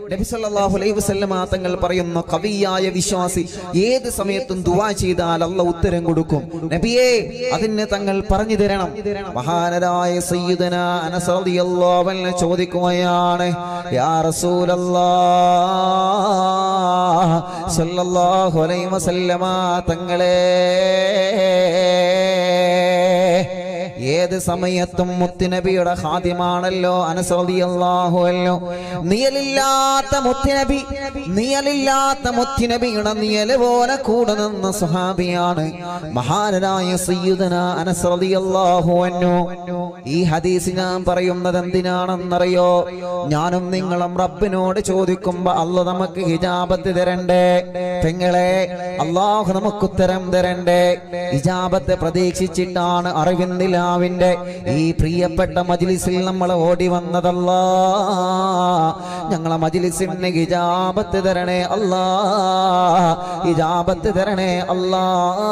നബി സല്ലല്ലാഹു അലൈഹി വസല്ലമ തങ്ങൾ പറയുന്നു, കവിയായ വിശ്വാസി ഏത് സമയത്തും ദുആ ചെയ്താൽ അല്ലാഹു ഉത്തരം കൊടുക്കും. നബിയേ, അതിന് തങ്ങൾ പറഞ്ഞു തരണം. മഹാനരായ സയ്യിദനാ അനസ് റളിയല്ലാഹു അൻഹു ചോദിക്കുകയാണ്, യാ റസൂലല്ലാഹ് സല്ലല്ലാഹു അലൈഹി വസല്ലമ തങ്ങളെ, ഏത് സമയത്തും മുത്തുനബിയുടെ ഖാദിമാണല്ലോ അനസ് റളിയല്ലാഹു അൻഹു. നിയലില്ലാത്ത മുത്തുനബിയുടെ നിയല് പോലെ കൂടെ നിന്ന സ്വഹാബിയാണ് മഹാനായ സയ്യിദനാ അനസ് റളിയല്ലാഹു അൻഹു. ഈ ഹദീസ് ഞാൻ പറയുന്നത് എന്തിനാണെന്നറിയോ? ഞാനും നിങ്ങളും റബ്ബിനോട് ചോദിക്കുമ്പോ അല്ലാഹു നമുക്ക് ഹിജാബത്ത് തരണ്ടേ? പെങ്ങളെ, അല്ലാഹു നമുക്ക് ഉത്തരം തരണ്ടേ? ഹിജാബത്ത് പ്രതീക്ഷിച്ചിട്ടാണ് അറിവിന്ദിലാവിന്റെ ഈ പ്രിയപ്പെട്ട മജ്ലിസിൽ നമ്മൾ ഓടി വന്നതല്ലാ. ഞങ്ങളെ മജ്ലിസിന് ഹിജാബത്ത് തരണേ അല്ലാ, ഹിജാബത്ത് തരണേ അല്ലാ.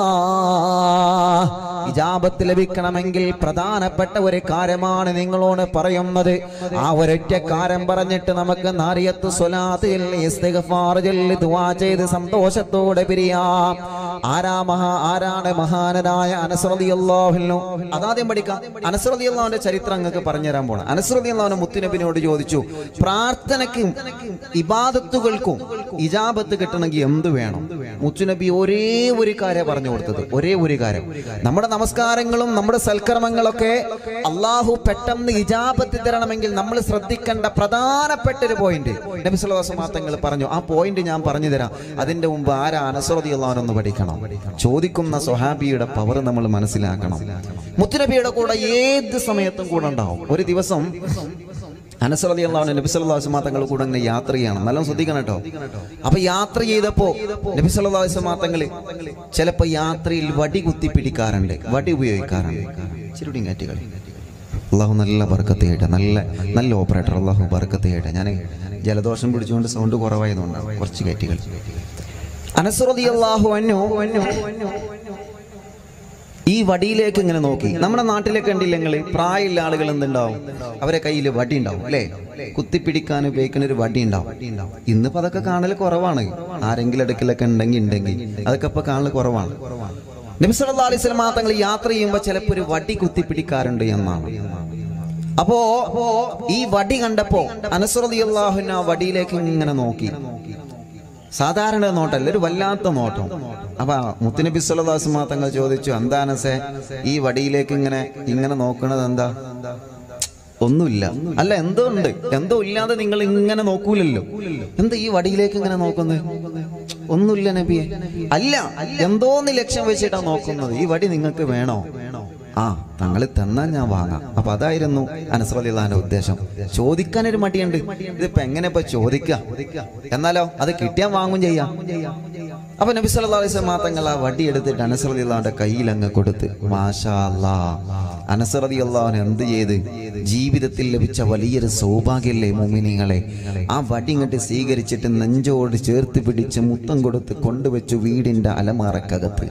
ഹിജാബത്ത് ലഭിക്കണമെങ്കിൽ പ്രധാനപ്പെട്ട ഒരു കാര്യമാണ് നിങ്ങളോട് പറയുന്നത്. ആ ഒരൊറ്റ കാര്യം പറഞ്ഞിട്ട് നമുക്ക് നാരിയത്ത് സ്വലാത്ത് ചൊല്ലി ഇസ്തിഗ്ഫാർ ചൊല്ലി ദുആ ചെയ്ത് സന്തോഷത്തോടെ പിരിയാം. ആരാണ് മഹാനരായ അനസ് റളിയല്ലാഹു അൻഹു? അതാദ്യം പഠിക്കാം. അനസ് റളിയല്ലാഹുവിന്റെ ചരിത്രം നിങ്ങൾക്ക് പറഞ്ഞുതരാൻ പോണം. അനസ് റളിയല്ലാഹു മുത്തുനബിയോട് ചോദിച്ചു, പ്രാർത്ഥനയ്ക്കും ഇബാദത്തുകൾക്കും ഇജാബത്ത് കിട്ടണമെങ്കിൽ എന്ത് വേണം? മുത്തുനബി ഒരേ ഒരു കാര്യം പറഞ്ഞു കൊടുത്തത്, ഒരേ ഒരു കാര്യം. നമ്മുടെ നമസ്കാരങ്ങളും നമ്മുടെ സൽക്കർമ്മങ്ങളൊക്കെ അള്ളാഹു പെട്ടെന്ന് ഇജാബത്ത് തരണമെങ്കിൽ നമ്മൾ ശ്രദ്ധിക്കേണ്ട പ്രധാനപ്പെട്ട ഒരു പോയിന്റ് നബി സല്ലല്ലാഹു അലൈഹി വസല്ലം തങ്ങൾ പറഞ്ഞു. ആ പോയിന്റ് ഞാൻ പറഞ്ഞു തരാം. അതിന്റെ മുമ്പ് ആരാ അനസ് റളിയല്ലാഹു അൻഹു പഠിക്കണം. ചോദിക്കുന്ന സ്വഹാബിയുടെ പവർ നമ്മൾ മനസ്സിലാക്കണം. മുത്തുനബിയുടെ കൂടെ ഏത് സമയത്തും കൂടെ ഉണ്ടാവും. ഒരു ദിവസം അനസ് റളിയല്ലാഹു അൻഹു നബി സല്ലല്ലാഹു അലൈഹി വസല്ലം തങ്ങൾ കൂടെ ഇങ്ങനെ യാത്ര ചെയ്യണം. നല്ല ശ്രദ്ധിക്കണം കേട്ടോ. അപ്പൊ യാത്ര ചെയ്തപ്പോ നബി സല്ലല്ലാഹു അലൈഹി വസല്ലം തങ്ങൾ ചിലപ്പോ യാത്രയിൽ വടി കുത്തി പിടിക്കാറുണ്ട്, വടി ഉപയോഗിക്കാറുണ്ട്. ചെറുടിയും കാറ്റുകളി അള്ളാഹു നല്ല ബർക്കത്ത് ചെയ്യട്ടെ, നല്ല ഓപ്പറേറ്റർ അള്ളാഹു ബർക്കത്ത് ചെയ്യട്ടെ. ഞാൻ ജലദോഷം പിടിച്ചുകൊണ്ട് സൗണ്ട് കുറവായതുകൊണ്ടാണ് കുറച്ച് കാറ്റുകൾ. അനസ് റളിയല്ലാഹു അൻഹു ഈ വടിയിലേക്ക് ഇങ്ങനെ നോക്കി. നമ്മുടെ നാട്ടിലേക്ക് കണ്ടില്ലെങ്കിൽ പ്രായമുള്ള ആളുകൾ എന്തുണ്ടാവും, അവരെ കയ്യിൽ വടി ഉണ്ടാവും അല്ലേ? കുത്തിപ്പിടിക്കാൻ ഉപയോഗിക്കുന്ന ഒരു വടി ഉണ്ടാവും. ഇന്നിപ്പോ അതൊക്കെ കാണൽ കുറവാണ്. ആരെങ്കിലും അടുക്കലൊക്കെ ഉണ്ടെങ്കിൽ അതൊക്കെ ഇപ്പൊ കാണൽ കുറവാണ്. നബി സല്ലല്ലാഹു അലൈഹി വസല്ലം തങ്ങൾ യാത്ര ചെയ്യുമ്പോൾ ചിലപ്പോൾ ഒരു വടി കുത്തിപ്പിടിക്കാറുണ്ട് എന്നാണ്. അപ്പോ ഈ വടി കണ്ടപ്പോ അനസ് റളിയല്ലാഹു അൻഹു ആ വടിയിലേക്ക് ഇങ്ങനെ നോക്കി. സാധാരണ നോട്ടല്ല, ഒരു വല്ലാത്ത നോട്ടം. അപ്പൊ മുത്തുനബി സല്ലല്ലാഹു അലൈഹി വസല്ലം തങ്ങൾ ചോദിച്ചു, എന്താ അനസേ ഈ വടിയിലേക്ക് ഇങ്ങനെ നോക്കണത് എന്താ? ഒന്നുമില്ല. അല്ല, എന്തോ ഉണ്ട്, എന്തോ ഇല്ലാതെ നിങ്ങൾ ഇങ്ങനെ നോക്കൂലല്ലോ, എന്താ ഈ വടിയിലേക്ക് ഇങ്ങനെ നോക്കുന്നത്? ഒന്നുമില്ല നബിയെ. അല്ല, എന്തോന്ന് ലക്ഷ്യം വെച്ചിട്ടാ നോക്കുന്നത്. ഈ വടി നിങ്ങൾക്ക് വേണോ? ആ, തങ്ങൾ തന്നാൽ ഞാൻ വാങ്ങാം. അപ്പൊ അതായിരുന്നു അനസ് റളിയല്ലാഹു അൻഹു ഉദ്ദേശം. ചോദിക്കാനൊരു മടിയുണ്ട്. ഇതിപ്പോ എങ്ങനെ ഇപ്പൊ ചോദിക്കാം? എന്നാലോ അത് കിട്ടിയാൽ വാങ്ങും ചെയ്യാം. അപ്പൊ നബി സല്ലല്ലാഹു അലൈഹി വസല്ലം തങ്ങൾ ആ വടി എടുത്തിട്ട് അനസ് റളിയല്ലാഹുവിന്റെ കയ്യിൽ അങ്ങ് കൊടുത്ത്. മാഷാ അല്ലാഹ്, അനസ് റളിയല്ലാഹു അൻഹു എന്ത് ചെയ്ത്? ജീവിതത്തിൽ ലഭിച്ച വലിയൊരു സൗഭാഗ്യല്ലേ മുഅ്മിനീങ്ങളെ. ആ വടി ഇങ്ങോട്ട് സ്വീകരിച്ചിട്ട് നെഞ്ചോട് ചേർത്ത് പിടിച്ച് മുത്തം കൊടുത്ത് കൊണ്ടുവച്ചു വീടിന്റെ അലമാറക്കകത്ത്.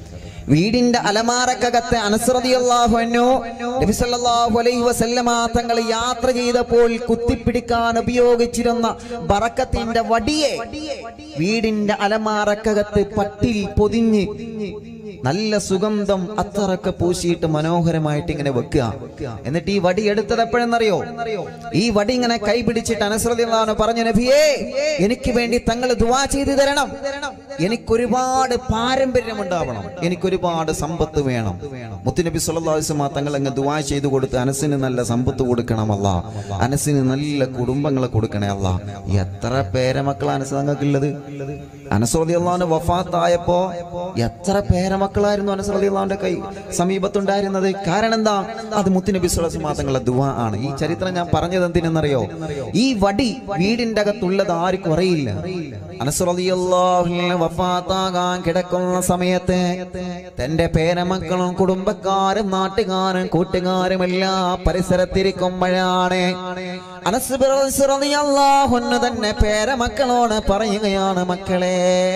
അനസ് റളിയല്ലാഹു അൻഹു നബി സല്ലല്ലാഹു അലൈഹി വസല്ലമ തങ്ങൾ യാത്ര ചെയ്തപ്പോൾ കുത്തിപ്പിടിക്കാൻ ഉപയോഗിച്ചിരുന്ന ബറക്കത്തിന്റെ വടിയെ വീടിന്റെ അലമാറക്കകത്ത് പട്ടിൽ പൊതിഞ്ഞ് നല്ല സുഗന്ധം അത്തറൊക്കെ പൂശിയിട്ട് മനോഹരമായിട്ട് ഇങ്ങനെ വെക്കുക. എന്നിട്ട് ഈ വടി എടുത്തത് എപ്പോഴെന്നറിയോ? ഈ വടി ഇങ്ങനെ കൈ പിടിച്ചിട്ട് അനസ് റളിയല്ലാഹു അൻഹു പറഞ്ഞു, നബിയേ, എനിക്ക് വേണ്ടി തങ്ങൾ ദുആ ചെയ്തു തരണം. എനിക്കൊരുപാട് പാരമ്പര്യം ഉണ്ടാവണം, എനിക്കൊരുപാട് സമ്പത്ത് വേണം. മുത്തുനബി സല്ലല്ലാഹു അലൈഹി വസല്ലം തങ്ങൾ അങ്ങ് ദുആ ചെയ്തു കൊടുത്ത് അനസിന് നല്ല സമ്പത്ത് കൊടുക്കണം അല്ലാ, അനസിന് നല്ല കുടുംബങ്ങളെ കൊടുക്കണേ അല്ലാ. എത്ര പേരമക്കളാണ് അനസ് തങ്ങൾക്കുള്ളത്? അനസ് റളിയല്ലാഹു അൻഹു വഫാത്തായപ്പോ എത്ര പേരമക്കളായിരുന്നു അനസ് റളിയല്ലാഹുവിന്റെ കൈ സമീപത്തുണ്ടായിരുന്നത്? കാരണം എന്താ? അത് മുത്തുനബി സ്വല്ലല്ലാഹു അലൈഹി വസല്ലം തങ്ങളുടെ ദുആ ആണ്. ഈ ചരിത്രം ഞാൻ പറഞ്ഞത് എന്തിനെന്നറിയോ? ഈ വടി വീടിന്റെ അകത്തുള്ളത് ആർക്കും അറിയില്ല. അനസ് റളിയല്ലാഹു അൻഹു വഫാത്താകാൻ കിടക്കുന്ന സമയത്ത് തന്റെ പേരമക്കളും കുടുംബക്കാരും നാട്ടുകാരും കൂട്ടുകാരും എല്ലാം പരിസരത്തിരിക്കുമ്പോഴാണ് അനസ് റളിയല്ലാഹു അൻഹു തന്നെ പേരമക്കളോട് പറയുകയാണ്, മക്കളെ,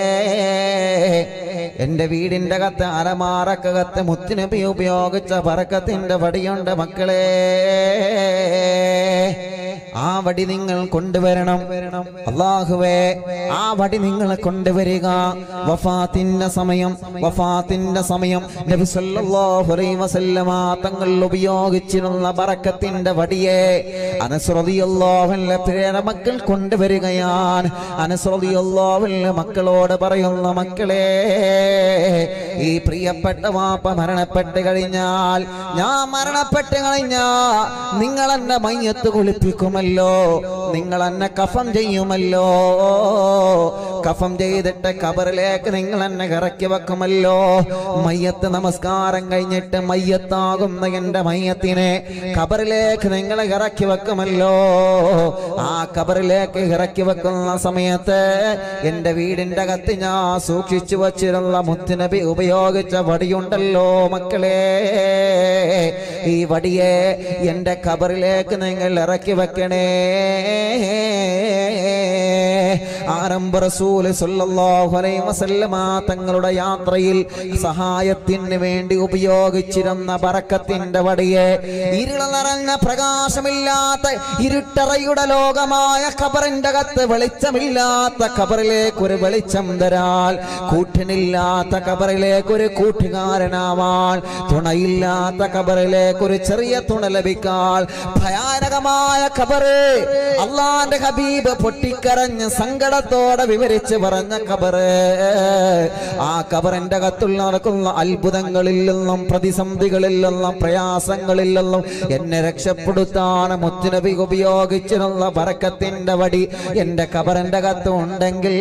എന്റെ വീടിന്റെ അകത്ത് അലമാറക്കകത്ത് മുത്തുനബി ഉപയോഗിച്ച ബറക്കത്തിന്റെ വടിയുണ്ട് മക്കളെ. ആ വടി നിങ്ങൾ കൊണ്ടുവരണം. അല്ലാഹുവേ, ആ വടി നിങ്ങൾ കൊണ്ടുവരിക. വഫാത്തിന്റെ സമയം നബി സല്ലല്ലാഹു അലൈഹി വസല്ലമ തങ്ങൾ ഉപയോഗിച്ചിരുന്ന ബറക്കത്തിന്റെ വടിയെ അനസ് റളിയല്ലാഹു അൻഹു പേരമക്കൾ കൊണ്ടുവരികയാണ്. അനസ് റളിയല്ലാഹു അൻഹു മക്കളോട് പറയുന്ന, മക്കളെ, ഈ പ്രിയപ്പെട്ട വാപ്പ മരണപ്പെട്ട് കഴിഞ്ഞാൽ, ഞാൻ മരണപ്പെട്ട് കഴിഞ്ഞാൽ നിങ്ങൾ എന്നെ മയ്യത്ത് കുളിപ്പിക്കുമല്ലോ, നിങ്ങൾ എന്നെ കഫം ചെയ്യുമല്ലോ, കഫം ചെയ്തിട്ട് ഖബറിലേക്ക് നിങ്ങൾ എന്നെ ഇറക്കി വെക്കുമല്ലോ. മയ്യത്ത് നമസ്കാരം കഴിഞ്ഞിട്ട് മയ്യത്താകുന്ന എന്റെ മയ്യത്തിനെ ഖബറിലേക്ക് നിങ്ങൾ ഇറക്കി വെക്കുമല്ലോ. ആ ഖബറിലേക്ക് ഇറക്കി വെക്കുന്ന സമയത്ത് എന്റെ വീടിന്റെ അകത്ത് ഞാൻ സൂക്ഷിച്ചു വച്ചിരുന്ന മുത്തുനബി ഉപയോഗിച്ച വടിയുണ്ടല്ലോ മക്കളെ, ഈ വടിയെ എന്റെ ഖബറിലേക്ക് നിങ്ങൾ ഇറക്കി വെക്കണേ. ആരംഭ റസൂൽ സല്ലല്ലാഹു അലൈഹി വസല്ലമ തങ്ങളുടെ യാത്രയിൽ സഹായത്തിന് വേണ്ടി ഉപയോഗിച്ചിരുന്ന ബറക്കത്തിന്റെ വടിയെ ഇരുള നിറഞ്ഞ പ്രകാശമില്ലാത്ത ഇരുട്ടറയുടെ ലോകമായ ഖബറിന്റെ അകത്ത് വെളിച്ചമില്ലാത്ത ഖബറിലേക്ക് ഒരു വെളിച്ചം തരാൻ, കൂട്ടിനില്ലാത്ത ഖബറിലേക്ക് ഒരു കൂട്ടുകാരനാവാൻ, തുണയില്ലാത്ത ഖബറിലേക്ക് ഒരു ചെറിയ തുണ ലഭിക്കാൻ, ഭയാനകമായ ഖബറ് അല്ലാഹുവിന്റെ ഹബീബ് പൊട്ടിക്കരഞ്ഞ് സങ്കടത്തോടെ വിവരിച്ച് പറഞ്ഞ ഖബറ്, ആ ഖബറിന്റെ അകത്തുള്ള നടക്കുന്ന അത്ഭുതങ്ങളിൽ നിന്നും പ്രതിസന്ധികളിൽ നിന്നും പ്രയാസങ്ങളിൽ നിന്നും എന്നെ രക്ഷപ്പെടുത്താൻ മുത്തുനബി ഉപയോഗിച്ചിരുന്ന ബറക്കത്തിന്റെ വടി എന്റെ ഖബറിന്റെ അകത്ത് ഉണ്ടെങ്കിൽ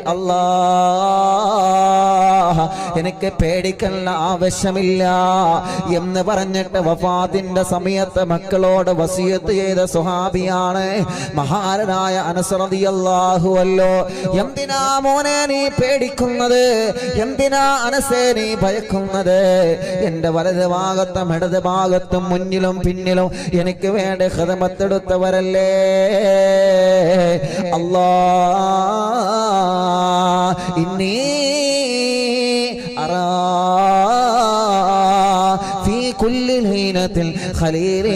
അല്ലാഹ് എനിക്ക് പേടിക്കേണ്ട ആവശ്യമില്ല എന്ന് പറഞ്ഞിട്ട് വഫാത്തിന്റെ സമയത്ത് മക്കളോട് വസിയത്ത് ചെയ്ത സ്വഹാബിയാണ് മഹാനായ അനസ് റളിയല്ലാഹു അൻഹു. എന്തിനാ മോനെ നീ പേടിക്കുന്നത്, എന്തിനാ അനസേ നീ ഭയക്കുന്നത്? എന്റെ വലത് ഭാഗത്തും ഇടത് ഭാഗത്തും മുന്നിലും പിന്നിലും എനിക്ക് വേണ്ടി ഖിദ്മത്തെടുത്തവരല്ലേ. അല്ലാഹ് ഇന്നി അറാ ഫീ കുല്ലി ലൈലത്തിൽ ഖലീലി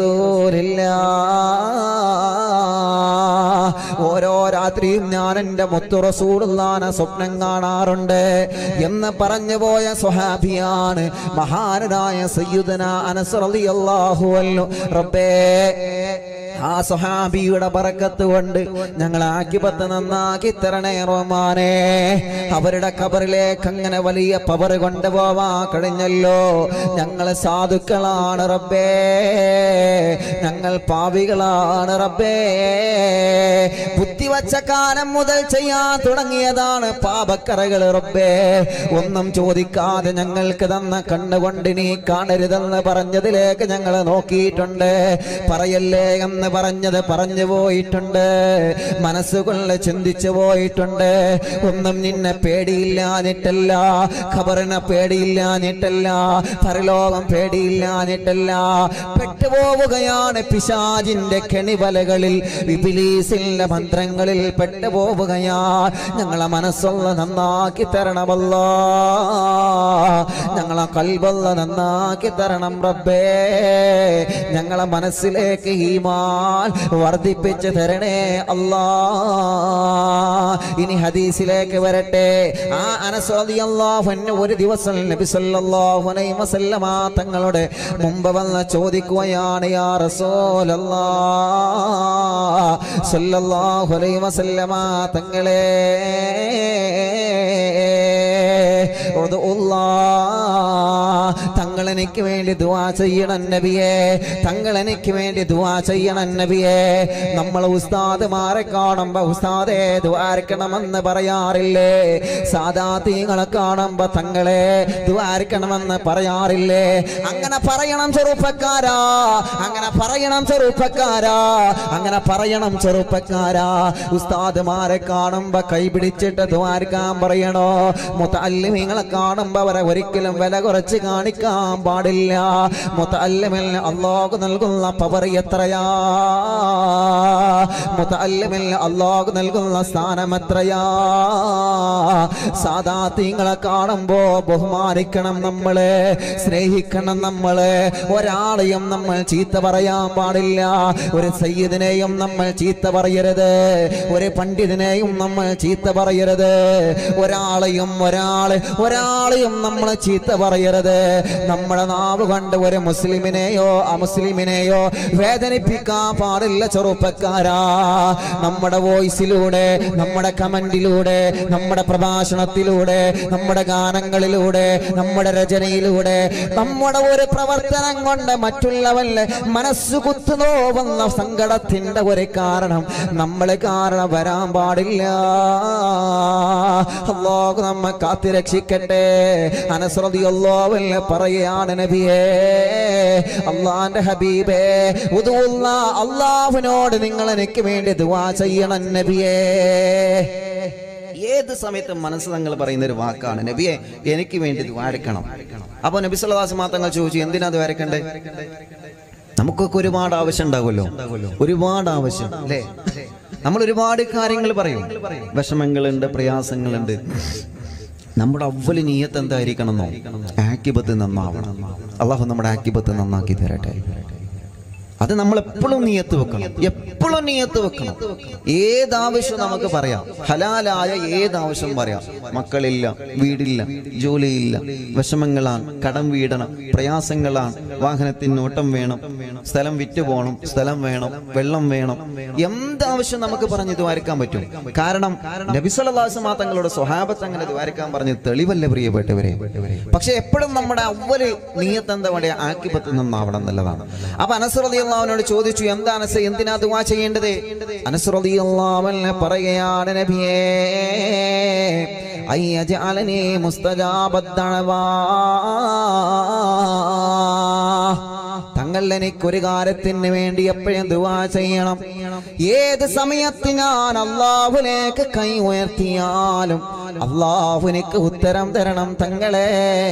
റസൂലില്ലാഹ്. ഓരോ രാത്രിയും ഞാൻ എൻ്റെ മുത്തു റസൂലുള്ളാഹിനെ സ്വപ്നം കാണാറുണ്ട് എന്ന് പറഞ്ഞു പോയ സ്വഹാബിയാണ് മഹാനായ സയ്യിദുനാ അനസ് റളിയല്ലാഹു അൻഹു. റബ്ബേ, ആ സ്വഹാബിയുടെ ബറക്കത്ത് കൊണ്ട് ഞങ്ങൾ ആഖിബത്ത് നന്നാക്കി തരണേ റഹ്മാനേ. അവരുടെ ഖബറിലേക്ക് അങ്ങനെ വലിയ പവർ കൊണ്ടുപോവാൻ കഴിഞ്ഞല്ലോ. ഞങ്ങൾ സാധുക്കളാണ് റബ്ബേ, ഞങ്ങൾ പാവികളാണ് റബ്ബേ. ബുദ്ധിവച്ച കാലം മുതൽ ചെയ്യാൻ തുടങ്ങിയതാണ് പാപക്കറകൾ റബ്ബേ. ഒന്നും ചോദിക്കാതെ ഞങ്ങൾക്ക് തന്ന കണ്ണുകൊണ്ട് നീ കാണരുതെന്ന് പറഞ്ഞതിലേക്ക് ഞങ്ങൾ നോക്കിയിട്ടുണ്ട്. പറയല്ലേ എന്ന് പറഞ്ഞത് പറഞ്ഞു പോയിട്ടുണ്ട്, മനസ്സുകൊണ്ട് ചിന്തിച്ചു പോയിട്ടുണ്ട്. ഒന്നും നിന്നെ പേടിയില്ലാഞ്ഞിട്ടല്ല, ഖബറിനെ പേടിയില്ലാഞ്ഞിട്ടല്ല, പരലോകം പേടിയില്ലാഞ്ഞിട്ടല്ല. പെട്ടുപോവുകയാണ് പിശാചിന്റെ കെണിവലകളിൽ, ഇബ്ലീസിന്റെ മന്ത്രങ്ങളിൽ പെട്ടുപോവുകയാ. ഞങ്ങളെ മനസ്സുള്ള നന്നാക്കി തരണമല്ലോ, ഞങ്ങളെ കൽബുള്ള നന്നാക്കി തരണം റബ്ബേ. ഞങ്ങളെ മനസ്സിലേക്ക് ഈമാൻ വർദ്ധിപ്പിച്ച് തരണേ അല്ലാ. ഇനി ഹദീസിലേക്ക് വരട്ടെ. ആ അനസ് റളിയല്ലാഹു അൻഹു ഒരു ദിവസം നബി സല്ലല്ലാഹു അലൈഹി വസല്ലമ തങ്ങളുടെ മുമ്പ് വന്ന് ചോദിക്കുകയാണ്, യാ റസൂലല്ലാഹ് സല്ലല്ലാഹു അലൈഹി വസല്ലമ തങ്ങളെ, തങ്ങൾ എനിക്ക് വേണ്ടി ദുആ ചെയ്യണം നബിയേ, തങ്ങൾ എനിക്ക് വേണ്ടി ദുആ ചെയ്യണം നബിയേ. നമ്മൾ ഉസ്താദുമാരെ കാണുമ്പോ ഉസ്താദേ ദുആർക്കണമെന്ന് പറയാറില്ലേ? സാദാതീങ്ങളെ കാണുമ്പോ തങ്ങളെ ദുആർക്കണമെന്ന് പറയാറില്ലേ? അങ്ങനെ പറയണം ചെറുപ്പക്കാരാ, അങ്ങനെ പറയണം ചെറുപ്പക്കാരാ, അങ്ങനെ പറയണം ചെറുപ്പക്കാരാ. ഉസ്താദുമാരെ കാണുമ്പോ കൈപിടിച്ചിട്ട് ദുആർക്കാൻ പറയണോ? മുതഅല്ലിമീങ്ങളെ കാണുമ്പോ അവരെ ഒരിക്കലും വില കുറച്ച് കാണിക്കാൻ കാണാൻ പാടില്ല. മുതഅല്ലിമിന് അല്ലാഹു നൽകുന്ന പവർ എത്രയാ, മുതഅല്ലിമിന് അല്ലാഹു നൽകുന്ന സ്ഥാനം എത്രയാ. സാദാത്യങ്ങളെ കാണുമ്പോ ബഹുമാനിക്കണം, നമ്മളെ സ്നേഹിക്കണം. നമ്മളെ ഒരാളെയും നമ്മൾ ചീത്ത പറയാൻ പാടില്ല. ഒരു സയ്യിദിനെയും നമ്മൾ ചീത്ത പറയരുത്, ഒരു പണ്ഡിതനെയും നമ്മൾ ചീത്ത പറയരുത്, ഒരാളെയും നമ്മൾ ചീത്ത പറയരുത്. നമ്മുടെ നാവ് കൊണ്ട് ഒരു മുസ്ലിമിനെയോ അമുസ്ലിമിനെയോ വേദനിപ്പിക്കാൻ പാടില്ല ചെറുപ്പക്കാരാ. നമ്മുടെ വോയിസിലൂടെ, നമ്മുടെ കമന്റിലൂടെ, നമ്മുടെ പ്രഭാഷണത്തിലൂടെ, നമ്മുടെ ഗാനങ്ങളിലൂടെ, നമ്മുടെ രചനയിലൂടെ, നമ്മുടെ ഒരു പ്രവർത്തനം കൊണ്ട് മറ്റുള്ളവന്റെ മനസ്സ് കുത്തുനോവുന്ന സങ്കടത്തിന്റെ ഒരു കാരണം നമ്മളെ കാരണം വരാൻ പാടില്ല. അല്ലാഹു നമ്മെ കാത്തുരക്ഷിക്കട്ടെ. അനസ് റളിയല്ലാഹു അൻഹു പറയാണ്, നബിയേ, അല്ലാഹുവിന്റെ ഹബീബേ, അല്ലാഹുവിനോട് നിങ്ങൾ എനിക്ക് വേണ്ടി ദുആ ചെയ്യണം നബിയേ. ഏത് സമയത്തും മനസ്സ് തങ്ങൾ പറയുന്ന ഒരു വാക്കാണ്, നബിയെ എനിക്ക് വേണ്ടി ദ്വാരക്കണം. അപ്പൊ നബി സല്ലല്ലാഹു അലൈഹി വസല്ലം തങ്ങൾ ചോദിച്ചു, എന്തിനാ ദ്വാരക്കണ്ടേ? നമുക്കൊക്കെ ഒരുപാട് ആവശ്യം ഉണ്ടാകുമല്ലോ, ഒരുപാട് ആവശ്യം അല്ലേ? നമ്മൾ ഒരുപാട് കാര്യങ്ങൾ പറയും, വിഷമങ്ങളുണ്ട്, പ്രയാസങ്ങളുണ്ട്. നമ്മുടെ അവ്വൽ നിയ്യത്ത് എന്തായിരിക്കണമെന്നോ? ആക്കിബത്ത് നന്നാവണം. അല്ലാഹു നമ്മുടെ ആക്കിബത്ത് നന്നാക്കി തരട്ടെ. അത് നമ്മൾ എപ്പോഴും നിയത്ത് വെക്കണം, എപ്പോഴും നിയത്ത് വെക്കണം. ഏതാവശ്യം നമുക്ക് പറയാം, ഹലാലായ ഏതാവശ്യം പറയാം. മക്കളില്ല, വീടില്ല, ജോലിയില്ല, വിഷമങ്ങളാണ്, കടം വീടണം, പ്രയാസങ്ങളാണ്, വാഹനത്തിന് ഓട്ടം വേണം, സ്ഥലം വിറ്റ് പോകണം, സ്ഥലം വേണം, വെള്ളം വേണം, എന്താവശ്യം നമുക്ക് പറഞ്ഞ് ദ്വാരക്കാൻ പറ്റും. കാരണം നബി സല്ലല്ലാഹു അലൈഹി വസല്ലം തങ്ങളുടെ സ്വഹാബത്ത് അങ്ങനെ ദ്വാരക്കാൻ പറഞ്ഞ് തെളിവല്ലേ പ്രിയപ്പെട്ടവരെ? പക്ഷെ എപ്പോഴും നമ്മുടെ അവ്വല് നിയത്ത് എന്താ പറയുക, ആക്കിബത്ത് നന്നാവണം എന്നുള്ളതാണ്. അപ്പൊ അനസ് റളിയല്ലാഹു അൻഹു ചോദിച്ചു, എന്താ അനസ്, എന്തിനാ ദുആ ചെയ്യേണ്ടത്? അനസ് റളിയല്ലാഹു അൻഹു പറയുകയാണ്, നബിയേ, അയ്യജഅലനി മുസ്തജാബദ് ദഅവാ. തങ്ങൾ എനിക്കൊരു കാര്യത്തിന് വേണ്ടി എപ്പോഴും ദുആ ചെയ്യണം. ഏത് സമയത്ത് ഞാൻ അല്ലാഹുവിലേക്ക് കൈ ഉയർത്തിയാലും അല്ലാഹു എനിക്ക് ഉത്തരം തരണം തങ്ങളെ.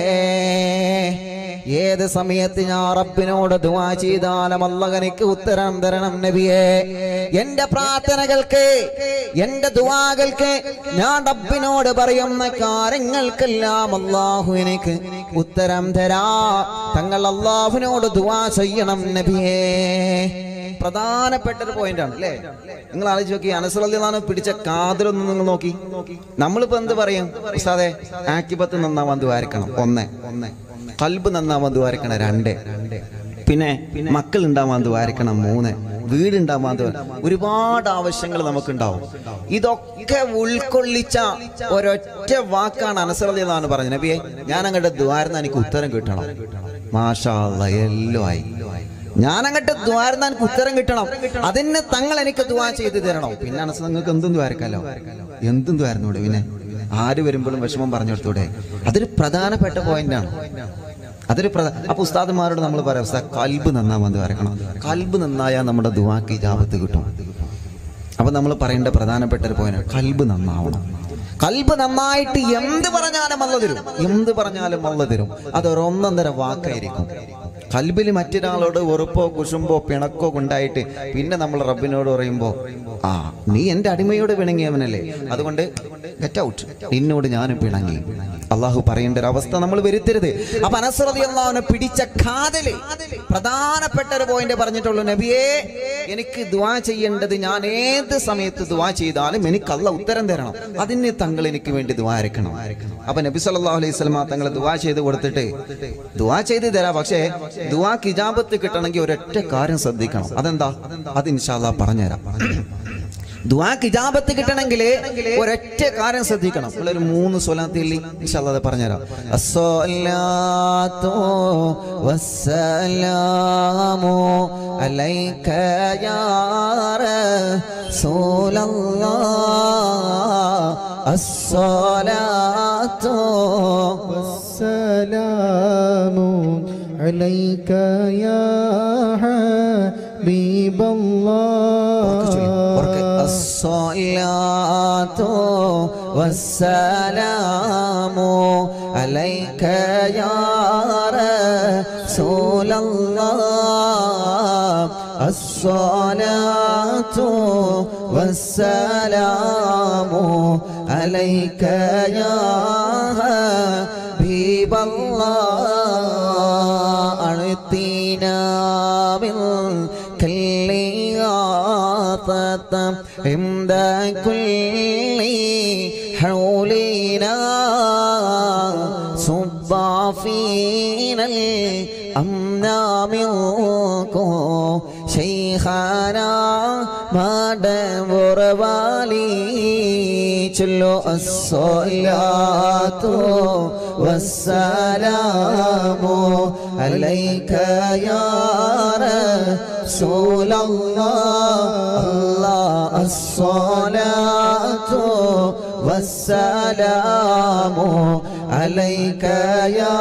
ഏത് സമയത്ത് ഞാൻ റബ്ബിനോട് ദുആ ചെയ്താലും അല്ലാഹു എനിക്ക് ഉത്തരം തരണം നബിയേ. എന്റെ പ്രാർത്ഥനകൾക്ക്, എന്റെ ദുആകൾക്ക് ഞാൻ റബ്ബിനോട് പറയുന്ന കാര്യങ്ങൾക്കെല്ലാം അല്ലാഹു എനിക്ക് ഉത്തരം തരാ. തങ്ങൾ അല്ലാഹുവിനോട് ദുആ ചെയ്യണം നബിയേ. പ്രധാനപ്പെട്ട ഒരു പോയിന്റ് ആണ് അല്ലേ? നിങ്ങൾ ആലോചിച്ച് നോക്കി, അനസ് റളിയല്ലാഹു അൻഹു പിടിച്ച കാതിലൊന്നും നിങ്ങൾ നോക്കി. നമ്മളിപ്പോ എന്ത് പറയും? ഉസ്താദേ, ആക്കിബത്ത് നന്നാവാൻ ദുആരിക്കണം, ഒന്ന്. ഖൽബ് നന്നാവാൻ ദുആരിക്കണം, 2. പിന്നെ മക്കൾ ഉണ്ടാവാൻ ദുആരിക്കണം, 3. വീടുണ്ടാവാൻ. ഒരുപാട് ആവശ്യങ്ങൾ നമുക്കുണ്ടാവും. ഇതൊക്കെ ഉൾക്കൊള്ളിച്ച ഒരൊറ്റ വാക്കാണ് അനസ് റളിയല്ലാഹു അൻഹു പറഞ്ഞത്, നബിയെ ഞാൻ അങ്ങോട്ട് ദ്വാരന്ന് എനിക്ക് ഉത്തരം കിട്ടണം. മാഷാ അല്ലാഹ്, എല്ലാം ആയി. ഞാൻ അങ്ങോട്ട് ദ്വാരന്ന് എനിക്ക് ഉത്തരം കിട്ടണം, അതിന് തങ്ങൾ എനിക്ക് ദുആ ചെയ്ത് തരണം. പിന്നെ അനസ്, നിങ്ങൾക്ക് എന്തും ദ്വാരക്കാലോ, എന്തും ദ്വാരന്നൂടെ? പിന്നെ ആര് വരുമ്പോഴും വിഷമം പറഞ്ഞു കൊടുത്തൂടെ? അതൊരു പ്രധാനപ്പെട്ട പോയിന്റാണ്. അപ്പൊ ഉസ്താദുമാരോട് നമ്മൾ പറയാം, ഉസ്താദ് ഖൽബ് നന്നാവാൻ ദ്വാരക്കണം. ഖൽബ് നന്നായാൽ നമ്മുടെ ദുആക്ക് ഇജാബത്ത് കിട്ടും. അപ്പൊ നമ്മൾ പറയേണ്ട പ്രധാനപ്പെട്ട ഒരു പോയിന്റ്, ഖൽബ് നന്നാവണം. ഖൽബ് നന്നായിട്ട് എന്ത് പറഞ്ഞാലും അല്ലാഹു തരും, എന്ത് പറഞ്ഞാലും അല്ലാഹു തരും. അതൊരൊന്നൊന്നര വാക്കായിരിക്കും. ഖൽബിൽ മറ്റൊരാളോട് വെറുപ്പോ കുശുമ്പോ പിണക്കോ ഉണ്ടായിട്ട് പിന്നെ നമ്മൾ റബ്ബിനോട് പറയുമ്പോ, ആ നീ എന്റെ അടിമയോട് പിണങ്ങിയവനല്ലേ, അതുകൊണ്ട് ഗെറ്റ് ഔട്ട്, നിന്നോട് ഞാനും പിണങ്ങി. അള്ളാഹു പറയേണ്ട ഒരു അവസ്ഥ നമ്മൾ വരുത്തരുത്. അപ്പൊ അനസ് റളിയല്ലാഹു അൻഹു പിടിച്ച കാതില് പ്രധാനപ്പെട്ട ഒരു പോയിന്റ് പറഞ്ഞിട്ടുള്ളൂ, നബിയേ എനിക്ക് ദുആ ചെയ്യേണ്ടത്, ഞാൻ ഏത് സമയത്ത് ദുആ ചെയ്താലും എനിക്ക് അല്ലാഹു ഉത്തരം തരണം, അതിന് തങ്ങൾ എനിക്ക് വേണ്ടി ദുആ ഇറക്കണം. അപ്പൊ നബി സല്ലല്ലാഹു അലൈഹി വസല്ലം തങ്ങൾ ദുആ ചെയ്ത് കൊടുത്തിട്ട്, ദുആ ചെയ്ത് തരാം, പക്ഷേ ദുആക്ക് ഇജാബത്ത് കിട്ടണമെങ്കിൽ ഒരൊറ്റ കാര്യം ശ്രദ്ധിക്കണം. അതെന്താ? അത് ഇൻഷാ അല്ലാഹ് പറഞ്ഞുതരാം. ദുആക്ക് ഇജാബത്ത് കിട്ടണമെങ്കിൽ ഒരൊറ്റ കാര്യം ശ്രദ്ധിക്കണം. നമ്മളൊരു 3 സ്വലാത്ത് ചൊല്ലി ഇൻഷാ അല്ലാഹ് പറഞ്ഞുതരാം. അസ്സലാത്തു വസ്സലാമു അലൈക യാ റസൂലല്ലാഹ്, അസ്സലാത്തു വസ്സലാമു അലൈക യാ ഹബീബല്ലാഹ്, അസ്സലാത്തു വസ്സലാമു അലൈക യാ رسول الله الصلاة والسلام عليك يا حبيب الله أعطينا من كل غاثة عند كل حولنا صب فينا الأمن منكم شيخنا مدبر والي چلو الصلاة والسلام عليك يا رسول الله الصلاة والسلام عليك يا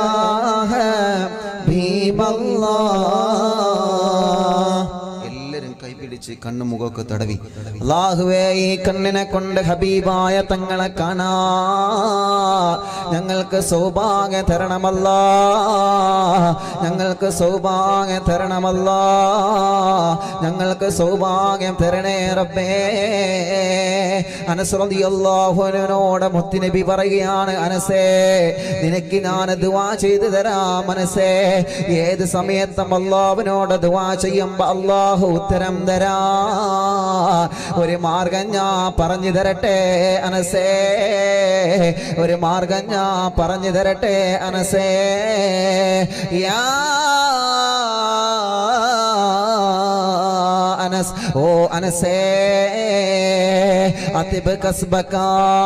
حبيب الله കൈപിടിച്ച് കണ്ണു മുഖമൊക്കെ തടവി അല്ലാഹുവേ ഈ കണ്ണിനെ കൊണ്ട് ഹബീബായ തങ്ങളെ കാണാ ഞങ്ങൾക്ക് സൗഭാഗ്യം തരണമല്ലാ ഞങ്ങൾക്ക് സൗഭാഗ്യം തരണമല്ലാ ഞങ്ങൾക്ക് സൗഭാഗ്യം തരണേ റബ്ബേ അനസ് റളിയല്ലാഹു അൻഹുവിനോട് മുത്തുനബി പറയുകയാണ് അനസേ നിനക്ക് ഞാൻ ദുആ ചെയ്തു തരാം അനസേ ഏത് സമയത്തും അല്ലാഹുവിനോട് ദുആ ചെയ്യുമ്പോൾ അല്ലാഹു ഉത്തരം തരാ ഒരു മാർഗം ഞാൻ പറഞ്ഞു തരട്ടെ അനസേ ഒരു മാർഗം ഞാൻ പറഞ്ഞു തരട്ടെ അനസേ യാ അനസ് ഓ അനസേ അതിബ് കസ്ബക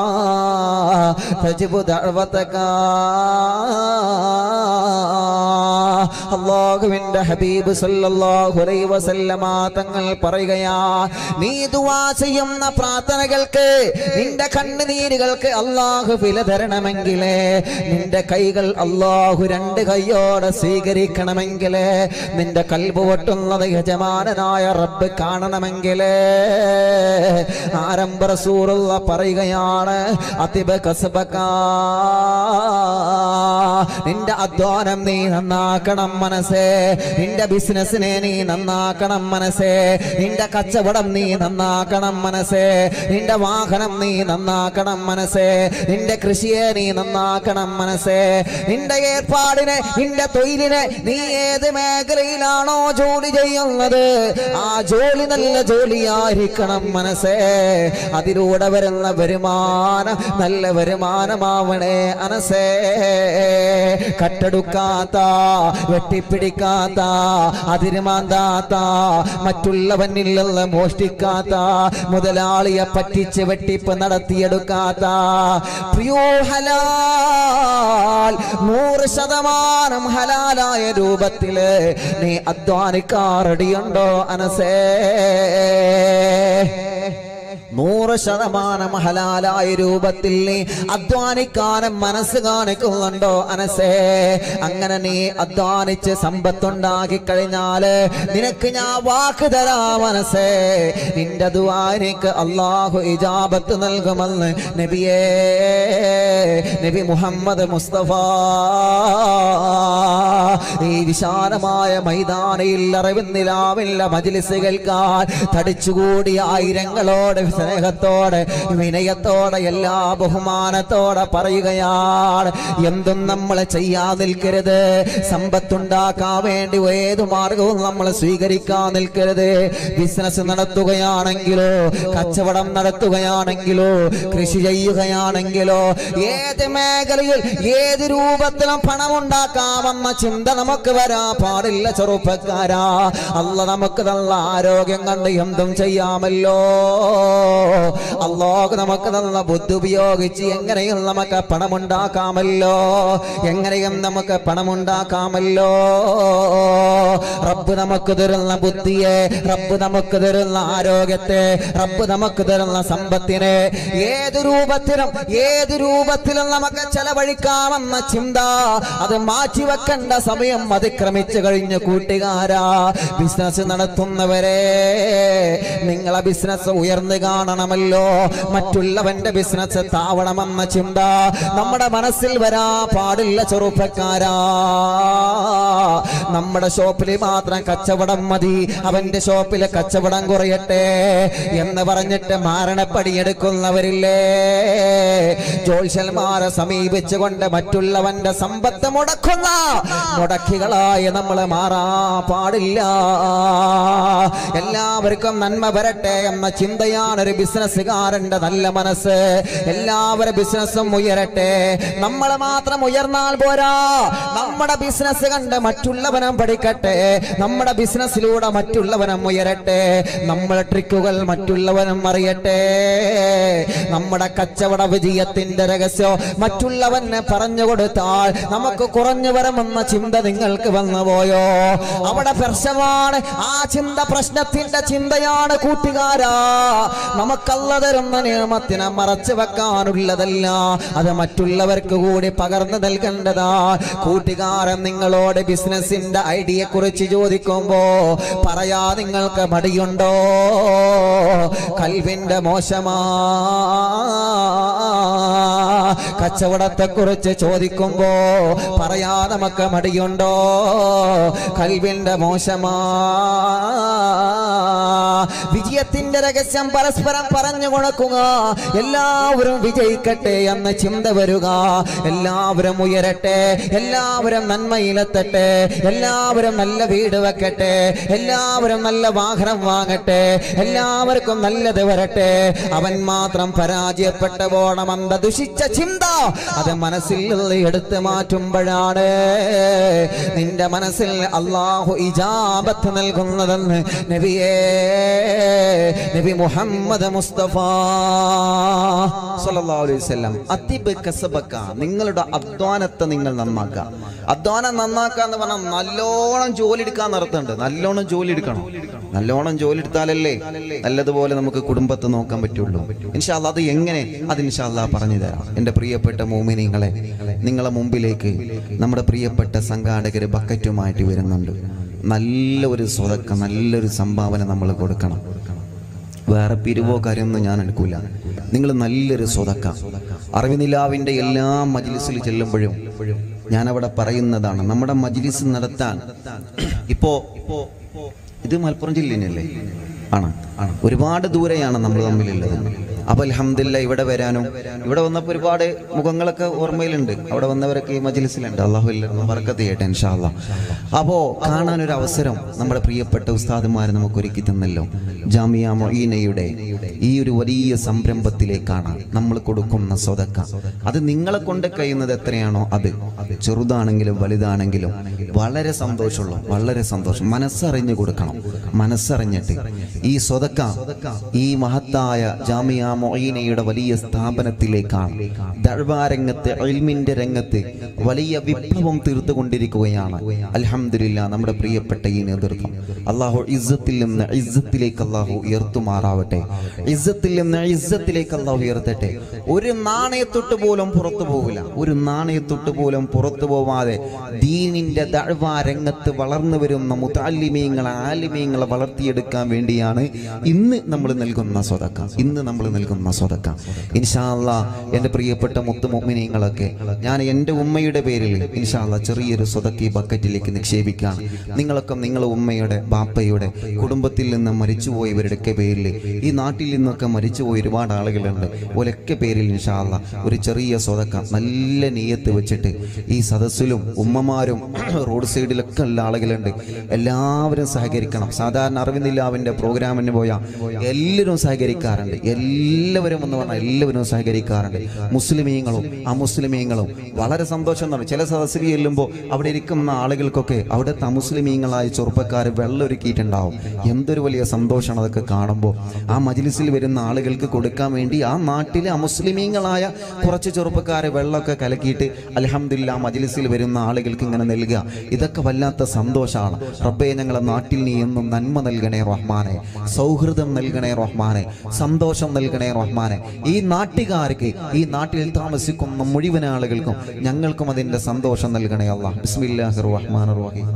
തജിബു ദഅവതക അല്ലാഹുവിന്റെ ഹബീബ് സല്ലല്ലാഹു അലൈഹി വസല്ലമ തങ്ങൾ പറയുകയാ നീ ദുആ ചെയ്യുന്ന പ്രാർത്ഥനകൾക്ക് നിന്റെ കണ്ണുനീരുകൾക്ക് അല്ലാഹു വില തരണമെങ്കിൽ നിന്റെ കൈകൾ അല്ലാഹു രണ്ട് കൈയോടെ സ്വീകരിക്കണമെങ്കിൽ നിന്റെ കൽബ് പൊട്ടുന്നത് യജമാനനായ റബ്ബ് കാണണമെങ്കിൽ ആരംഭ റസൂലുള്ള പറയുകയാണ് അതിബ കസ്ബക നിന്റെ അധ്വാനം നീ നന്നാക്കണം മനസ്സേ നിന്റെ ബിസിനസിനെ നീ നന്നാക്കണം മനസ്സേ നിന്റെ കച്ചവടം നീ നന്നാക്കണം മനസ്സേ നിന്റെ വാഹനം നീ നന്നാക്കണം മനസ്സേ നിന്റെ കൃഷിയെ നീ നന്നാക്കണം മനസ്സേ നിന്റെ ഏർപ്പാടിനെ നിന്റെ തൊഴിലിനെ നീ ഏത് മേഖലയിലാണോ ജോലി ചെയ്യുന്നത് ആ ജോലി നല്ല ജോലിയായിരിക്കണം മനസ്സേ അതിലൂടെ വരുന്ന വരുമാനം നല്ല വരുമാനമാവണേ അനസേ കട്ടെടുക്കാത്ത വെട്ടിപ്പിടിക്കാത്ത അതിരുമാന്താത്ത മറ്റുള്ളവനിൽ നിന്ന് മോഷ്ടിക്കാത്ത മുതലാളിയെ പറ്റിച്ച് വെട്ടിപ്പ് നടത്തിയെടുക്കാത്ത പ്രിയോ ഹലാൽ 100% ഹലാലായ രൂപത്തില് നീ അധ്വാനിക്കാറടിയുണ്ടോ അനസേ 100% ഹലാലായ രൂപത്തിൽ നീ അധ്വാനിക്കാനും മനസ്സ് കാണിക്കുന്നുണ്ടോ അനസേ അങ്ങനെ നീ അധ്വാനിച്ച് സമ്പത്തുണ്ടാക്കി കഴിഞ്ഞാല് നിനക്ക് ഞാൻ വാക്ക് തരാം മനസ്സേ നിന്റെ ദുആക്ക് അല്ലാഹു ഇജാബത്ത് നൽകുമെന്ന് നബിയേ നബി മുഹമ്മദ് മുസ്തഫ ഈ വിശാലമായ മൈതാനിയിൽ അറിവിന്നിലാവില്ല മജ്ലിസുകൾക്കാൽ തടിച്ചുകൂടി ആയിരങ്ങളോട് സ്നേഹത്തോടെ വിനയത്തോടെ എല്ലാ ബഹുമാനത്തോടെ പറയുകയാണ് എന്തും നമ്മൾ ചെയ്യാൻ നിൽക്കരുത് സമ്പത്തുണ്ടാക്കാൻ വേണ്ടി ഏതു മാർഗവും നമ്മൾ സ്വീകരിക്കാൻ നിൽക്കരുത് ബിസിനസ് നടത്തുകയാണെങ്കിലോ കച്ചവടം നടത്തുകയാണെങ്കിലോ കൃഷി ചെയ്യുകയാണെങ്കിലോ ഏത് മേഖലയിൽ ഏത് രൂപത്തിലും പണമുണ്ടാക്കാമെന്ന ചിന്ത നമുക്ക് വരാൻ പാടില്ല ചെറുപ്പക്കാരാ അല്ലാഹു നമുക്ക് നല്ല ആരോഗ്യം കണ്ട് എന്തും ചെയ്യാമല്ലോ അല്ലാഹു നമുക്ക് നല്ല ബുദ്ധി ഉപയോഗിച്ച് എങ്ങനെയും നമുക്ക് പണമുണ്ടാക്കാമല്ലോ എങ്ങനെയും നമുക്ക് പണമുണ്ടാക്കാമല്ലോ റബ്ബ് നമുക്ക് തരുന്ന ബുദ്ധിയെ റബ്ബ് നമുക്ക് തരുന്ന ആരോഗ്യത്തെ റബ്ബ് നമുക്ക് തരുന്ന സമ്പത്തിനെ ഏത് രൂപത്തിലും നമുക്ക് ചെലവഴിക്കാമെന്ന ചിന്ത അത് മാറ്റിവെക്കേണ്ട സമയം അതിക്രമിച്ചു കഴിഞ്ഞു കൂട്ടുകാരാ ബിസിനസ് നടത്തുന്നവരെ നിങ്ങളെ ബിസിനസ് ഉയർന്നു കാണണമല്ലോ, മറ്റുള്ളവന്റെ ബിസിനസ് താവണമെന്ന ചിന്ത നമ്മുടെ മനസ്സിൽ വരാ പാടില്ല ചെറുപ്പക്കാരാ. നമ്മുടെ ഷോപ്പിൽ മാത്രം കച്ചവടം മതി, അവന്റെ ഷോപ്പിലെ കച്ചവടം കുറയട്ടെ എന്ന് പറഞ്ഞിട്ട് മാരണപ്പടിയെടുക്കുന്നവരില്ലേ? ജ്യോത്സ്യന്മാരെ സമീപിച്ചുകൊണ്ട് മറ്റുള്ളവന്റെ സമ്പത്ത് മുടക്കുന്ന മുടക്കികളായി നമ്മൾ മാറാ പാടില്ല. എല്ലാവർക്കും നന്മ വരട്ടെ എന്ന ചിന്തയാണ് ഒരു ബിസിനസ്സുകാരന്റെ നല്ല മനസ്സ്. എല്ലാവരുടെ ബിസിനസ്സും ഉയരട്ടെ. നമ്മൾ മാത്രം ഉയർന്നാൽ പോരാ, നമ്മുടെ ബിസിനസ് കണ്ട് മറ്റുള്ളവനും പഠിക്കട്ടെ, നമ്മുടെ ബിസിനസ്സിലൂടെ മറ്റുള്ളവനും ഉയരട്ടെ, നമ്മുടെ ട്രിക്കുകൾ മറ്റുള്ളവനും അറിയട്ടെ. നമ്മുടെ കച്ചവട വിജയത്തിന്റെ രഹസ്യം മറ്റുള്ളവന് പറഞ്ഞു കൊടുത്താൽ നമുക്ക് കുറഞ്ഞു വരുമെന്ന ചിന്ത നിങ്ങൾക്ക് വന്നുപോയോ? അവിടെ പ്രശ്നമാണ് ആ ചിന്ത, പ്രശ്നത്തിന്റെ ചിന്തയാണ് കൂട്ടുകാരാ. നമുക്കല്ല തരുന്ന നിയമത്തിനെ മറച്ചു വെക്കാനുള്ളതല്ല, അത് മറ്റുള്ളവർക്ക് കൂടി പകർന്നു നൽകേണ്ടതാ. കൂട്ടുകാരൻ നിങ്ങളോട് ബിസിനസിന്റെ ഐഡിയയെ കുറിച്ച് ചോദിക്കുമ്പോ പറയാ നിങ്ങൾക്ക് മടിയുണ്ടോ? കൽവിന്റെ മോശമാ. കച്ചവടത്തെ കുറിച്ച് ചോദിക്കുമ്പോ പറയാ നമുക്ക് മടിയുണ്ടോ? കൽവിന്റെ മോശമാ. വിജയത്തിന്റെ രഹസ്യം പരസ്പരം പറഞ്ഞു കൊടുക്കുക. എല്ലാവരും വിജയിക്കട്ടെ എന്ന ചിന്ത വരുക. എല്ലാവരും ഉയരട്ടെ, എല്ലാവരും നന്മയിലെത്തട്ടെ, എല്ലാവരും നല്ല വീട് വെക്കട്ടെ, എല്ലാവരും നല്ല വാഹനം വാങ്ങട്ടെ, എല്ലാവർക്കും നല്ലത് വരട്ടെ. അവൻ മാത്രം പരാജയപ്പെട്ടു പോണമെന്ന ദുഷിച്ച ചിന്ത അത് മനസ്സിൽ എടുത്തു മാറ്റുമ്പോഴാണ് നിന്റെ മനസ്സിൽ അല്ലാഹു ഇജാബത്ത് നൽകുന്നതെന്ന് നബി മുഹമ്മദ് മുസ്തഫ സല്ലല്ലാഹു അലൈഹി വസല്ലം. അതിബ് കസബക, നിങ്ങളുടെ അധ്വാനത്തെ നിങ്ങൾ നന്നാക്കുക. അധ്വാനം നന്നാക്കുക എന്ന് പറഞ്ഞാൽ നല്ലോണം ജോലി എടുക്കാൻ നടത്തുന്നുണ്ട്. നല്ലോണം ജോലി എടുക്കണം. നല്ലോണം ജോലി എടുത്താലല്ലേ നല്ലതുപോലെ നമുക്ക് കുടുംബത്തെ നോക്കാൻ പറ്റുള്ളൂ. ഇൻഷാ അല്ലാഹ് അത് എങ്ങനെ, അത് ഇൻഷാ അല്ലാഹ് പറഞ്ഞു തരാം. എൻ്റെ പ്രിയപ്പെട്ട മോമിനീങ്ങളെ, നിങ്ങളെ മുമ്പിലേക്ക് നമ്മുടെ പ്രിയപ്പെട്ട സംഘാടകർ ബക്കറ്റുമായിട്ട് വരുന്നുണ്ട്. നല്ലൊരു സ്വതക്ക, നല്ലൊരു സംഭാവന നമ്മൾ കൊടുക്കണം. വേറെ പിരിവോ കാര്യമൊന്നും ഞാൻ എടുക്കൂല. നിങ്ങൾ നല്ലൊരു സ്വതക്ക. അറിവിനിലാവിൻ്റെ എല്ലാ മജ്ലിസിൽ ചെല്ലുമ്പോഴും ഞാൻ അവിടെ പറയുന്നതാണ്, നമ്മുടെ മജ്ലിസ് നടത്താൻ ഇപ്പോ ഇത് മലപ്പുറം ജില്ലയിലല്ലേ ആണ്, ഒരുപാട് ദൂരെയാണ് നമ്മൾ തമ്മിലുള്ളത്. അപ്പോൾ അൽഹംദുലില്ലാഹ് ഇവിടെ വരാനും ഇവിടെ വന്നപ്പോൾ ഒരുപാട് മുഖങ്ങളൊക്കെ ഓർമ്മയിലുണ്ട്. അവിടെ വന്നവരൊക്കെ ഈ മജ്ലിസിലുണ്ട്. അല്ലാഹു എല്ലാവർക്കും ബർക്കത്ത് ചെയ്യട്ടെ ഇൻഷാ അല്ലാഹ്. അപ്പോൾ കാണാനൊരു അവസരം നമ്മുടെ പ്രിയപ്പെട്ട ഉസ്താദുമാർ നമുക്ക് ഒരുക്കി തന്നല്ലോ. ജാമിയ മൊഈനയുടെ ഈ ഒരു വലിയ സംരംഭത്തിലേക്കാണ് നമ്മൾ കൊടുക്കുന്ന സ്വതക്ക. അത് നിങ്ങളെ കൊണ്ട് കഴിയുന്നത് എത്രയാണോ അത്, ചെറുതാണെങ്കിലും വലുതാണെങ്കിലും വളരെ സന്തോഷമുള്ള, വളരെ സന്തോഷം. മനസ്സറിഞ്ഞ് കൊടുക്കണം. മനസ്സറിഞ്ഞിട്ട് ഈ സ്വതക്ക ഈ മഹത്തായ ജാമിയ മൊഈനയുടെ വലിയ സ്ഥാപനത്തിലേക്കാണ്. ദഅ്വാ രംഗത്ത്, ഇൽമിന്റെ രംഗത്ത് വലിയ വിപ്ലവം തീർത്തുകൊണ്ടിരിക്കുകയാണ്. അൽഹംദുലില്ലാഹ് നമ്മുടെ പ്രിയപ്പെട്ട ഈ നേതൃത്വം അല്ലാഹു ഇസ്സത്തിൽ നിന്ന് ഇസ്സത്തിലേക്ക് അല്ലാഹു ഉയർത്തുമാറാവട്ടെ. ഇസ്സത്തിൽ നിന്ന് ഇസ്സത്തിലേക്ക് അല്ലാഹു ഉയർത്തട്ടെ. ഒരു നാണയത്തൊട്ട് പോലും പുറത്തു പോകില്ല. ഒരു നാണയത്തൊട്ട് പോലും പുറത്തു പോവാതെ ദീനിന്റെ ദഅ്വാ രംഗത്ത് വളർന്നു വരുന്ന മുതഅല്ലിമീങ്ങളെ, ആലിമീങ്ങളെ വളർത്തിയെടുക്കാൻ വേണ്ടിയാണ് ഇന്ന് നമ്മൾ നൽകുന്ന സ്വതക്ക. ഇന്ന് നമ്മൾ നൽകുന്ന സ്വതക്ക ഇൻഷാ അല്ലാഹ്. എൻ്റെ പ്രിയപ്പെട്ട മുത്തു മുഅ്മിനീങ്ങളൊക്കെ, ഞാൻ എൻ്റെ ഉമ്മയുടെ പേരിൽ ഇൻഷാ അല്ലാഹ് ചെറിയൊരു സ്വതക്ക ഈ ബക്കറ്റിലേക്ക് നിക്ഷേപിക്കുകയാണ്. നിങ്ങളൊക്കെ നിങ്ങളുടെ ഉമ്മയുടെ, ബാപ്പയുടെ, കുടുംബത്തിൽ നിന്ന് മരിച്ചുപോയവരുടെയൊക്കെ പേരിൽ, ഈ നാട്ടിൽ നിന്നൊക്കെ മരിച്ചുപോയ ഒരുപാട് ആളുകളുണ്ട്. ഒരൊക്കെ പേരിൽ ഇൻഷാ അല്ലാഹ് ഒരു ചെറിയ സ്വതക്ക നല്ല നിയ്യത്ത് വെച്ചിട്ട് ഈ സദസ്സിലും ഉമ്മമാരും റോഡ് സൈഡിലൊക്കെ ഉള്ള ആളുകളുണ്ട്. എല്ലാവരും സഹകരിക്കണം. സാധാരണ അറിവിനിലാവിൻ്റെ പ്രോഗ്രാമിന് പോയാൽ എല്ലാവരും സഹകരിക്കാറുണ്ട്. എല്ലാവരും എന്ന് പറഞ്ഞാൽ എല്ലാവരും സഹകരിക്കാറുണ്ട്. മുസ്ലിമീങ്ങളും അമുസ്ലിമീങ്ങളും. വളരെ സന്തോഷം എന്നാണ്. ചില സദസ്സിൽ ചെല്ലുമ്പോൾ അവിടെ ഇരിക്കുന്ന ആളുകൾക്കൊക്കെ അവിടുത്തെ അമുസ്ലിമീങ്ങളായ ചെറുപ്പക്കാർ വെള്ളം ഒരുക്കിയിട്ടുണ്ടാവും. എന്തൊരു വലിയ സന്തോഷമാണ് അതൊക്കെ കാണുമ്പോൾ. ആ മജ്ലിസിൽ വരുന്ന ആളുകൾക്ക് കൊടുക്കാൻ വേണ്ടി ആ നാട്ടിലെ അമുസ്ലിമീങ്ങളായ കുറച്ച് ചെറുപ്പക്കാരെ വെള്ളമൊക്കെ കലക്കിയിട്ട് അൽഹംദുലില്ലാഹ് മജ്ലിസിൽ വരുന്ന ആളുകൾക്ക് ഇങ്ങനെ നൽകുക. ഇതൊക്കെ വല്ലാത്ത സന്തോഷമാണ്. റബ്ബേ, ഞങ്ങളെ നാട്ടിൽ നീ എന്നും നന്മ നൽകണേ റഹ്മാനെ, സൗഹൃദം നൽകണേ റഹ്മാനെ, സന്തോഷം നൽകണേ റഹ്മാനെ. ഈ നാട്ടുകാർക്ക്, ഈ നാട്ടിൽ താമസിക്കുന്ന മുഴുവൻ ആളുകൾക്കും ഞങ്ങൾക്കും അതിൻ്റെ സന്തോഷം നൽകണേ അല്ലാഹ്. ബിസ്മില്ലാഹിർ റഹ്മാനിർ റഹീം.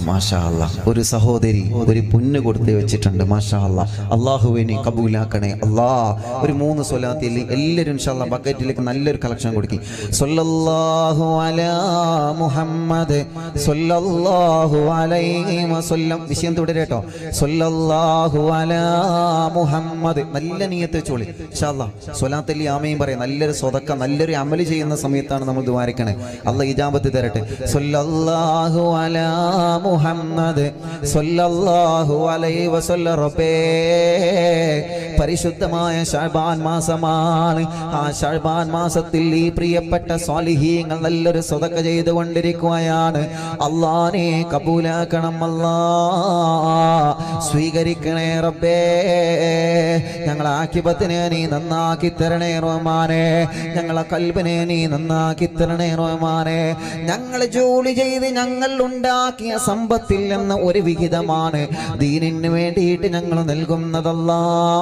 മാഷാ അല്ലാ. ഒരു സഹോദരി ഒരു പൊന്ന് കൊടുത്ത് വെച്ചിട്ടുണ്ട്. മാഷാ അല്ലാ. അള്ളാഹുവിനെ കബൂലാക്കണേ അല്ലാ. ഒരു 3 സ്വലാത്തിൽ എല്ലാവരും ഇൻഷാ അല്ലാ ബക്കറ്റിലേക്ക് നല്ലൊരു കളക്ഷൻ കൊടുക്കി. സ്വല്ലല്ലാഹു അലാ മുഹമ്മദ് സ്വല്ലല്ലാഹു അലൈഹി വസല്ലം. വിഷയം തുടരട്ടോ. സ്വല്ലല്ലാഹു അലാ മുഹമ്മദ്. നല്ല നിയ്യത്ത് വെച്ചോളി ഇൻഷാ അല്ലാ. സ്വലാത്തിൽ ആമീൻ പറയാം. നല്ലൊരു സ്വതക്ക നല്ലൊരു അമല് ചെയ്യുന്ന സമയത്താണ് നമ്മൾ ദുആരിക്കണേ. അല്ലാഹ് ഇജാബത്ത് തരട്ടെ. സ്വല്ലല്ലാഹു അലാ മുഹമ്മദ് സ്വല്ലല്ലാഹു അലൈഹി വസല്ലം. റബ്ബേ പരിശുദ്ധമായ ശഅബാൻ മാസമാണ്. ആ ശഅബാൻ മാസത്തിൽ ഈ പ്രിയപ്പെട്ട സ്വാലിഹീങ്ങൾ നല്ലൊരു സ്വതക്ക ചെയ്തുകൊണ്ടിരിക്കുകയാണ്. അല്ലാഹനെ കബൂലാക്കണം അല്ലാ. സ്വീകരിക്കണേ റബ്ബേ. ഞങ്ങളെ ആഖിബത്തിനെ നീ നന്നാക്കി തരണേ റഹ്മാനേ. ഞങ്ങളെ കൽബിനെ നീ നന്നാക്കി തരണേ റഹ്മാനേ. ഞങ്ങൾ ജോലി ചെയ്ത് ഞങ്ങൾ ഉണ്ടാക്കിയ സമ്പത്തിൽ നിന്ന് ഒരു വിഹിതമാണ് ദീനിന് വേണ്ടിയിട്ട് ഞങ്ങൾ നൽകുന്നതല്ലാ.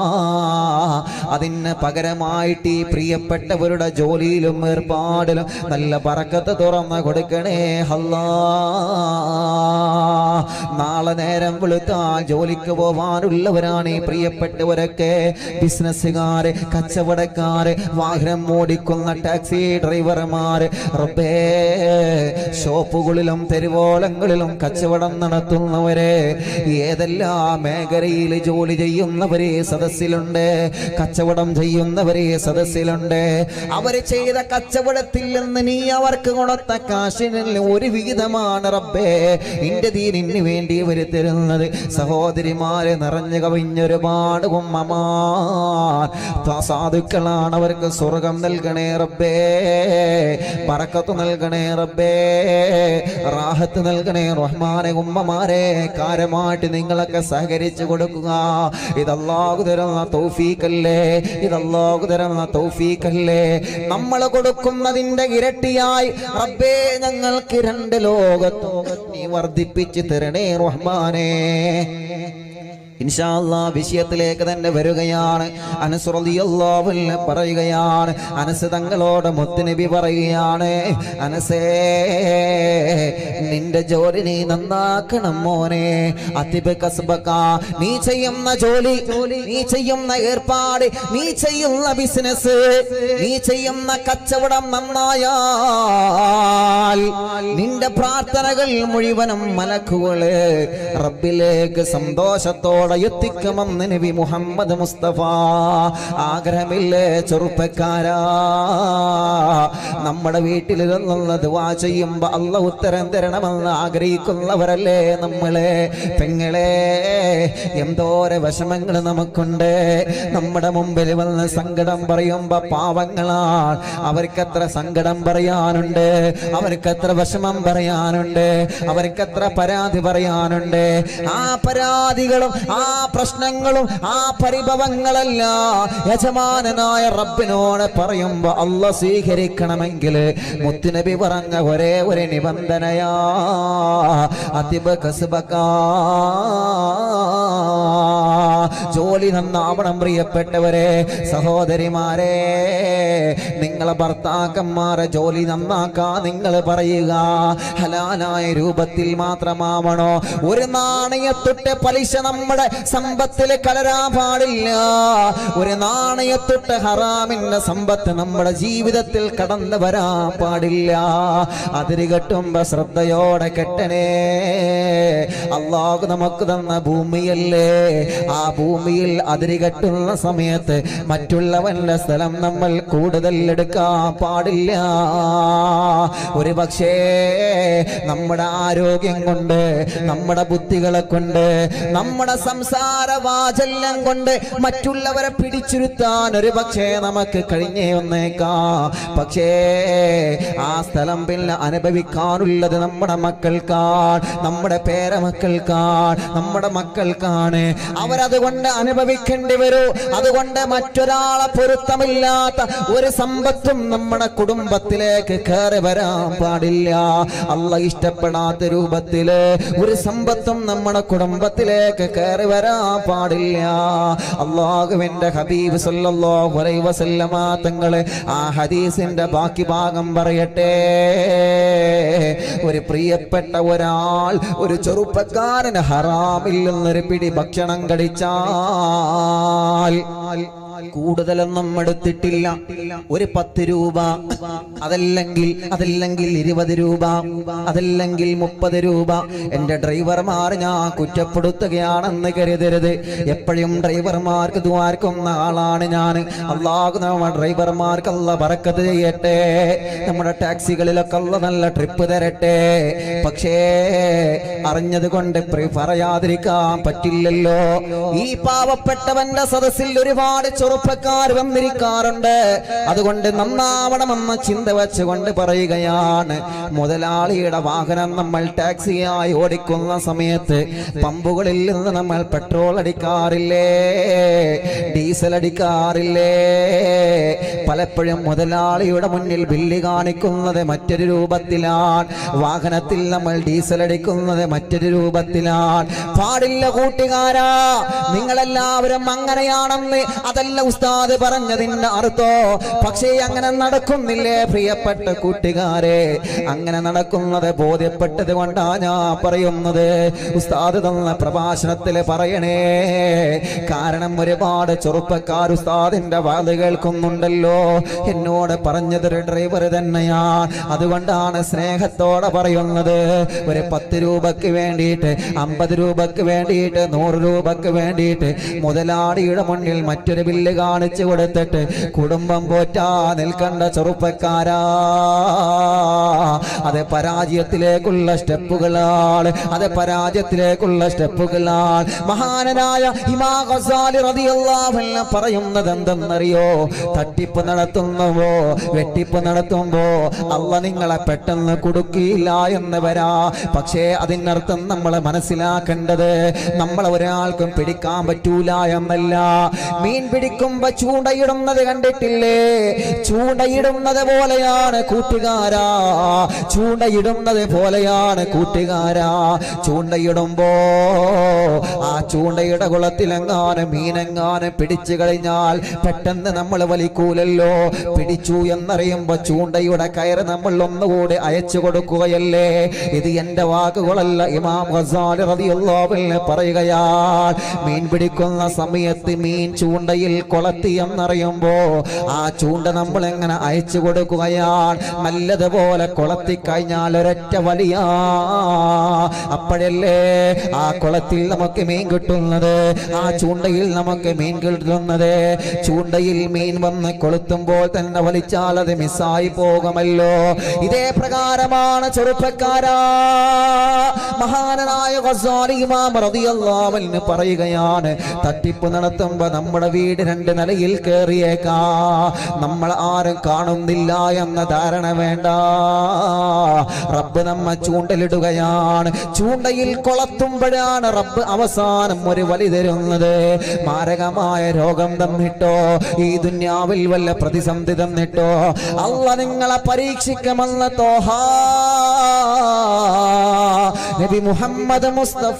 അതിന് പകരമായിട്ട് ഈ പ്രിയപ്പെട്ടവരുടെ ജോലിയിലും ഏർപ്പാടിലും നല്ല ബറക്കത്ത് തുറന്ന് കൊടുക്കണേ അല്ലാ. നാളെ നേരം വെളുത്താൽ ജോലിക്ക് പോവാനുള്ളവരാണ് ഈ പ്രിയപ്പെട്ടവരൊക്കെ. ബിസിനസ്സുകാര്, കച്ചവടക്കാര്, വാഹനം ഓടിക്കുന്ന ടാക്സി ഡ്രൈവർമാര്, റബ്ബേ ഷോപ്പുകളിലും തെരുവോളങ്ങളിലും കച്ചവടം നടത്തുന്നവരെ, ഏതെല്ലാം മേഖലയിൽ ജോലി ചെയ്യുന്നവരെ സദസ്സിലുണ്ട്, കച്ചവടം ചെയ്യുന്നവരെ സദസ്സിലുണ്ട്. അവര് ചെയ്ത കച്ചവടത്തിൽ നിന്ന് നീ അവർക്ക് കൊടുത്ത കാശിന് ഒരു വിഹിതമാണ് റബ്ബേ നിന്റെ ദീനിന് വേണ്ടി ഇവര് തരുന്നത്. സഹോദരിമാരെ നിറഞ്ഞു കവിഞ്ഞൊരുപാട് ഉമ്മമാർ സാധുക്കളാണ്. അവർക്ക് സ്വർഗം നൽകണേ റബ്ബേ. ബറക്കത്ത് നൽകണേ റബ്ബേ. റാഹത്ത് നൽകണേ റഹ്മാനെ. ഉമ്മമാരെ കാര്യമായിട്ട് നിങ്ങളൊക്കെ സഹകരിച്ചു കൊടുക്കുക. ഇതല്ലാഹു തരുന്ന തൗഫീഖല്ലേ, ഇതല്ലാഹു തരുന്ന തൗഫീഖല്ലേ. നമ്മൾ കൊടുക്കുന്നതിന്റെ ഇരട്ടിയായി റബ്ബേ ഞങ്ങൾക്ക് 2 ലോകത്തും നീ വർദ്ധിപ്പിച്ച് തരണേ റഹ്മാനേ. ഇൻഷാ അല്ലാഹ് വിഷയത്തിലേക്ക് തന്നെ വരികയാണ്. അനസ് റളിയല്ലാഹു അൻഹു പറയുകയാണ്, അനസ് തങ്ങളോട് മുത്തുനബി പറയുകയാണ്, അനസേ നിന്റെ ജോലി നീ നന്നാക്കണം മോനെ. അതിബ് കസ്ബക, നീ ചെയ്യുന്ന ജോലി, നീ ചെയ്യുന്ന ഏർപ്പാട്, നീ ചെയ്യുന്ന ബിസിനസ്, നീ ചെയ്യുന്ന കച്ചവടം നന്നായാൽ നിന്റെ പ്രാർത്ഥനകൾ മുഴുവനും മലക്കുകള് റബ്ബിലേക്ക് സന്തോഷത്തോടെ എത്തിക്കുമെന്ന് നബി മുഹമ്മദ് മുസ്തഫ. ആഗ്രഹമില്ലേ ചെറുപ്പക്കാരാ? നമ്മുടെ വീട്ടിലിരുന്നുള്ള ദുആ ചെയ്യുമ്പോ അല്ലാഹു ഉത്തരം തരണമെന്ന് ആഗ്രഹിക്കുന്നവരല്ലേ നമ്മളെ? പെങ്ങളെ, എന്തോരെ വിഷമങ്ങൾ നമുക്കുണ്ട്. നമ്മുടെ മുമ്പിൽ വന്ന് സങ്കടം പറയുമ്പോ പാവങ്ങളാണ്. അവർക്കെത്ര സങ്കടം പറയാനുണ്ട്, അവർക്കെത്ര വിഷമം പറയാനുണ്ട്, അവർക്കെത്ര പരാതി പറയാനുണ്ട്. ആ പരാതികളും ആ പ്രശ്നങ്ങളും ആ പരിഭവങ്ങളല്ല യജമാനനായ റബ്ബിനോട് പറയുമ്പോ അല്ലാഹ് സ്വീകരിക്കണമെങ്കിൽ മുത്തുനബി പറഞ്ഞ ഒരേ ഒരു നിബന്ധനയാ, അതിബ് കസ്ബക, ജോലി നന്നാവണം. പ്രിയപ്പെട്ടവരെ, സഹോദരിമാരെ, നിങ്ങളെ ഭർത്താക്കന്മാരെ ജോലി നന്നാക്കാൻ നിങ്ങൾ പറയുക. ഹലാലായ രൂപത്തിൽ മാത്രമാവണോ. ഒരു നാണയത്തൊട്ട് പലിശ നമ്മുടെ സമ്പത്തിൽ കലരാൻ പാടില്ല. ഒരു നാണയത്തൊട്ട് ഹറാമിന്റെ സമ്പത്ത് നമ്മുടെ ജീവിതത്തിൽ കടന്നു വരാൻ പാടില്ല. അതിര് കെട്ടുമ്പോ ശ്രദ്ധയോടെ കെട്ടണേ. അല്ലാഹു നമുക്ക് തന്ന ഭൂമിയല്ലേ, ആ ഭൂമിയിൽ അതിര് കെട്ടുന്ന സമയത്ത് മറ്റുള്ളവന്റെ സ്ഥലം നമ്മൾ കൂടുതൽ എടുക്കാൻ പാടില്ല. ഒരു പക്ഷേ നമ്മുടെ ആരോഗ്യം കൊണ്ട്, നമ്മുടെ ബുദ്ധികളെ കൊണ്ട്, നമ്മുടെ സംസാര വാചല്യം കൊണ്ട് മറ്റുള്ളവരെ പിടിച്ചിരുത്താൻ ഒരു പക്ഷേ നമുക്ക് കഴിഞ്ഞേ വന്നേക്കാം. പക്ഷേ ആ സ്ഥലം പിന്നെ അനുഭവിക്കാനുള്ളത് നമ്മുടെ മക്കൾക്കാണ്, നമ്മുടെ പേരമക്കൾക്കാണ്, നമ്മുടെ മക്കൾക്കാണ്. അവരത് മനസ്സുകൊണ്ട് അനുഭവിക്കേണ്ടി വരൂ. അതുകൊണ്ട് മറ്റൊരാളെ പൊരുത്തമില്ലാത്ത ഒരു സമ്പത്തും നമ്മുടെ കുടുംബത്തിലേക്ക് കയറി വരാൻ പാടില്ല. അള്ളാഹ് ഇഷ്ടപ്പെടാത്ത രൂപത്തില് ഒരു സമ്പത്തും നമ്മുടെ കുടുംബത്തിലേക്ക് കയറി വരാൻ പാടില്ല. അല്ലാഹുവിന്റെ ഹബീബ് സല്ലല്ലാഹു അലൈഹി വസല്ലമ തങ്ങളെ ആ ഹദീസിന്റെ ബാക്കി ഭാഗം പറയട്ടെ. ഒരു പ്രിയപ്പെട്ട ഒരാൾ, ഒരു ചെറുപ്പക്കാരന് ഹറാമിൽ നിന്നൊരു പിടി ഭക്ഷണം കഴിച്ചാൽ കൂടുതലൊന്നും എടുത്തിട്ടില്ല, ഒരു 10 രൂപ, അതല്ലെങ്കിൽ 20 രൂപ, അതല്ലെങ്കിൽ 30 രൂപ. എന്റെ ഡ്രൈവർമാർ ഞാൻ കുറ്റപ്പെടുത്തുകയാണെന്ന് കരുതരുത്. എപ്പോഴും ഡ്രൈവർമാർക്ക് ദ്വാർക്കുന്ന ആളാണ് ഞാൻ. അല്ലാഹു നമ്മുടെ ഡ്രൈവർമാർക്ക് അല്ലാഹ് ബറക്കത്ത് ചെയ്യട്ടെ. നമ്മുടെ ടാക്സികളിലൊക്കെ അല്ലാഹ് നല്ല ട്രിപ്പ് തരട്ടെ. പക്ഷേ അറിഞ്ഞത് കൊണ്ട് പറയാതിരിക്കാൻ പറ്റില്ലല്ലോ. ഈ പാവപ്പെട്ടവന്റെ സദസ്സിൽ ഒരുപാട് ചെറുപ്പക്കാർ വന്നിരിക്കാറുണ്ട്. അതുകൊണ്ട് നന്നാവണമെന്ന ചിന്ത വെച്ചുകൊണ്ട് പറയുകയാണ്, മുതലാളിയുടെ വാഹനം നമ്മൾ ടാക്സിയായി ഓടിക്കുന്ന സമയത്ത് പമ്പുകളിൽ നിന്ന് നമ്മൾ പെട്രോൾ അടിക്കാറില്ലേ, ഡീസൽ അടിക്കാറില്ലേ? പലപ്പോഴും മുതലാളിയുടെ മുന്നിൽ ബില്ല് കാണിക്കുന്നത് മറ്റൊരു രൂപത്തിലാണ്, വാഹനത്തിൽ നമ്മൾ ഡീസൽ അടിക്കുന്നത് മറ്റൊരു രൂപത്തിലാണ്. പാടില്ല കൂട്ടുകാരാ, നിങ്ങളെല്ലാവരും അങ്ങനെയാണെന്ന് അതല്ല ഉസ്താദ് പറഞ്ഞതിന്റെ അർത്ഥോ. പക്ഷേ അങ്ങനെ നടക്കുന്നില്ലേ പ്രിയപ്പെട്ട കൂട്ടുകാരെ? അങ്ങനെ നടക്കുന്നത് ബോധ്യപ്പെട്ടത് കൊണ്ടാ ഞാൻ പറയുന്നത്. ഉസ്താദ് തന്ന പ്രഭാഷണത്തിൽ പറയണേ. കാരണം ഒരുപാട് ചെറുപ്പക്കാർ ഉസ്താദിന്റെ വാത് കേൾക്കുന്നുണ്ടല്ലോ. എന്നോട് പറഞ്ഞതൊരു ഡ്രൈവർ തന്നെയാണ്. അതുകൊണ്ടാണ് സ്നേഹത്തോടെ പറയുന്നത്. ഒരു 10 രൂപക്ക് വേണ്ടിയിട്ട്, 50 രൂപക്ക് വേണ്ടിയിട്ട്, 100 രൂപക്ക് വേണ്ടിയിട്ട് മുതലാളിയുടെ മുന്നിൽ മറ്റൊരു ബില്ല് കാണിച്ചു കൊടുത്തിട്ട് കുടുംബം പോറ്റാ നിൽക്കേണ്ട ചെറുപ്പക്കാരാ, അത് പരാജയത്തിലേക്കുള്ള സ്റ്റെപ്പുകളാണ്. അത് പരാജയത്തിലേക്കുള്ള സ്റ്റെപ്പുകളാണ്. മഹാനായ ഇമാം ഗസാലി റളിയല്ലാഹു അൻഹു പറയുന്നത് എന്തെന്നറിയോ? തട്ടിപ്പ് നടത്തുന്നുവോ, വെട്ടിപ്പ് നടത്തുമ്പോ അല്ലാഹ് നിങ്ങളെ പെട്ടെന്ന് കൊടുക്കില്ല എന്ന് വരാ. പക്ഷേ അതിനർത്ഥം നമ്മൾ മനസ്സിലാക്കേണ്ടത് നമ്മളെ ഒരാൾക്കും പിടിക്കാൻ പറ്റൂല എന്നല്ല. മീൻ പിടിക്കുമ്പോ ചൂണ്ടയിടുന്നത് കണ്ടിട്ടില്ലേ? ചൂണ്ടയിടുന്നത് പോലെയാണ് കൂട്ടുകാരാ, ചൂണ്ടയിടുന്നത് പോലെയാണ് കൂട്ടുകാരാ. ചൂണ്ടയിടുമ്പോ ആ ചൂണ്ടയുടെ കുളത്തിലെങ്ങാനും മീനെങ്ങാനും പിടിച്ചു കഴിഞ്ഞാൽ പെട്ടെന്ന് നമ്മൾ വലിക്കൂലല്ലോ. പിടിച്ചു എന്നറിയുമ്പോ ചൂണ്ടയുടെ കയറ് നമ്മൾ ഒന്നുകൂടി അയച്ചു കൊടുക്കുകയല്ലേ? ഇത് എന്റെ വാക്കുകളല്ല, ഇമാം ഗസാലി റളിയല്ലാഹു അൻഹു പറയുകയാണ്. മീൻ പിടിക്കുന്ന സമയത്ത് മീൻ ചൂണ്ടയിൽ കൊളത്തി എന്നറിയുമ്പോ ആ ചൂണ്ട നമ്മൾ എങ്ങനെ അയച്ചു കൊടുക്കുകയാണ്? നല്ലതുപോലെ കൊളത്തി കഴിഞ്ഞാൽ ഒരൊറ്റ വലിയ, അപ്പോഴല്ലേ ആ കുളത്തിൽ നമുക്ക് മീൻ കിട്ടുന്നത്, ആ ചൂണ്ടയിൽ നമുക്ക് മീൻ കിട്ടുന്നത്. ചൂണ്ടയിൽ മീൻ വന്ന് കൊളുത്തുമ്പോൾ തന്നെ വലിച്ചാൽ അത് മിസ്സായി പോകുമല്ലോ. ഇതേ പ്രകാരമാണ് ചെറുപ്പക്കാരാ. മഹാനായ ഗസാലി ഇമാം റളിയല്ലാഹു അൻഹു പറയുകയാണ്, തട്ടിപ്പ് നടത്തുമ്പോ നമ്മുടെ വീട് 2 നിലയിൽ കയറിയേക്കാ, നമ്മൾ ആരും കാണുന്നില്ല എന്ന ധാരണ വേണ്ട. റബ്ബ് നമ്മ ചൂണ്ടലിടുകയാണ്. ചൂണ്ടയിൽ കൊളത്തുമ്പോഴാണ് റബ്ബ് അവസാനം ഒരു വലി തരുന്നത്. മാരകമായ രോഗം തന്നിട്ടോ, ഈ ദുന്യാവിൽ വല്ല പ്രതിസന്ധി തന്നിട്ടോ അല്ലാഹ് നിങ്ങളെ പരീക്ഷിക്കുമെന്ന് തോഹ നബി മുഹമ്മദ് മുസ്തഫ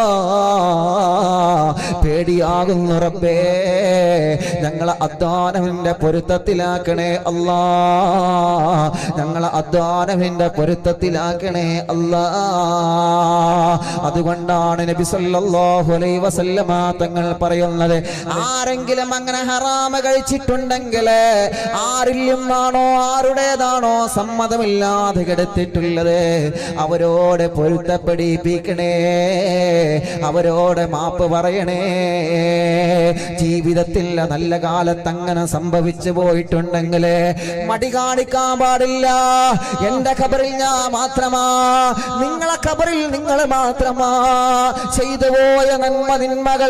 പേടിയാകുന്നു. റബ്ബേ, ഞങ്ങളെ അദ്വാനവിന്റെ പൊരുത്തത്തിലാക്കണേ അല്ലാ, ഞങ്ങളെ അദ്വാനവിന്റെ പൊരുത്തത്തിലാക്കണേ അല്ലാ. അതുകൊണ്ടാണ് നബി സല്ലല്ലാഹു അലൈഹി വസല്ലമ തങ്ങൾ പറയുന്നത്, ആരെങ്കിലും അങ്ങനെ ഹറാമ കഴിച്ചിട്ടുണ്ടെങ്കിൽ ആരിൽ നിന്നാണോ ആരുടേതാണോ സമ്മതമില്ലാതെ കെടുത്തിട്ടുള്ളത് അവരോട് പൊരുത്തപ്പെടിപ്പിക്കണേ, അവരോട് മാപ്പ് പറയണേ. ജീവിതത്തിൽ നല്ല കാലത്ത് അങ്ങനെ സംഭവിച്ചു പോയിട്ടുണ്ടെങ്കിൽ മടി കാണിക്കാൻ പാടില്ല. എന്റെ ഖബറിൽ ഞാൻ മാത്രമാ, നിങ്ങളെ ഖബറിൽ നിങ്ങൾ മാത്രമാ. ചെയ്തു പോയ നന്മകൾ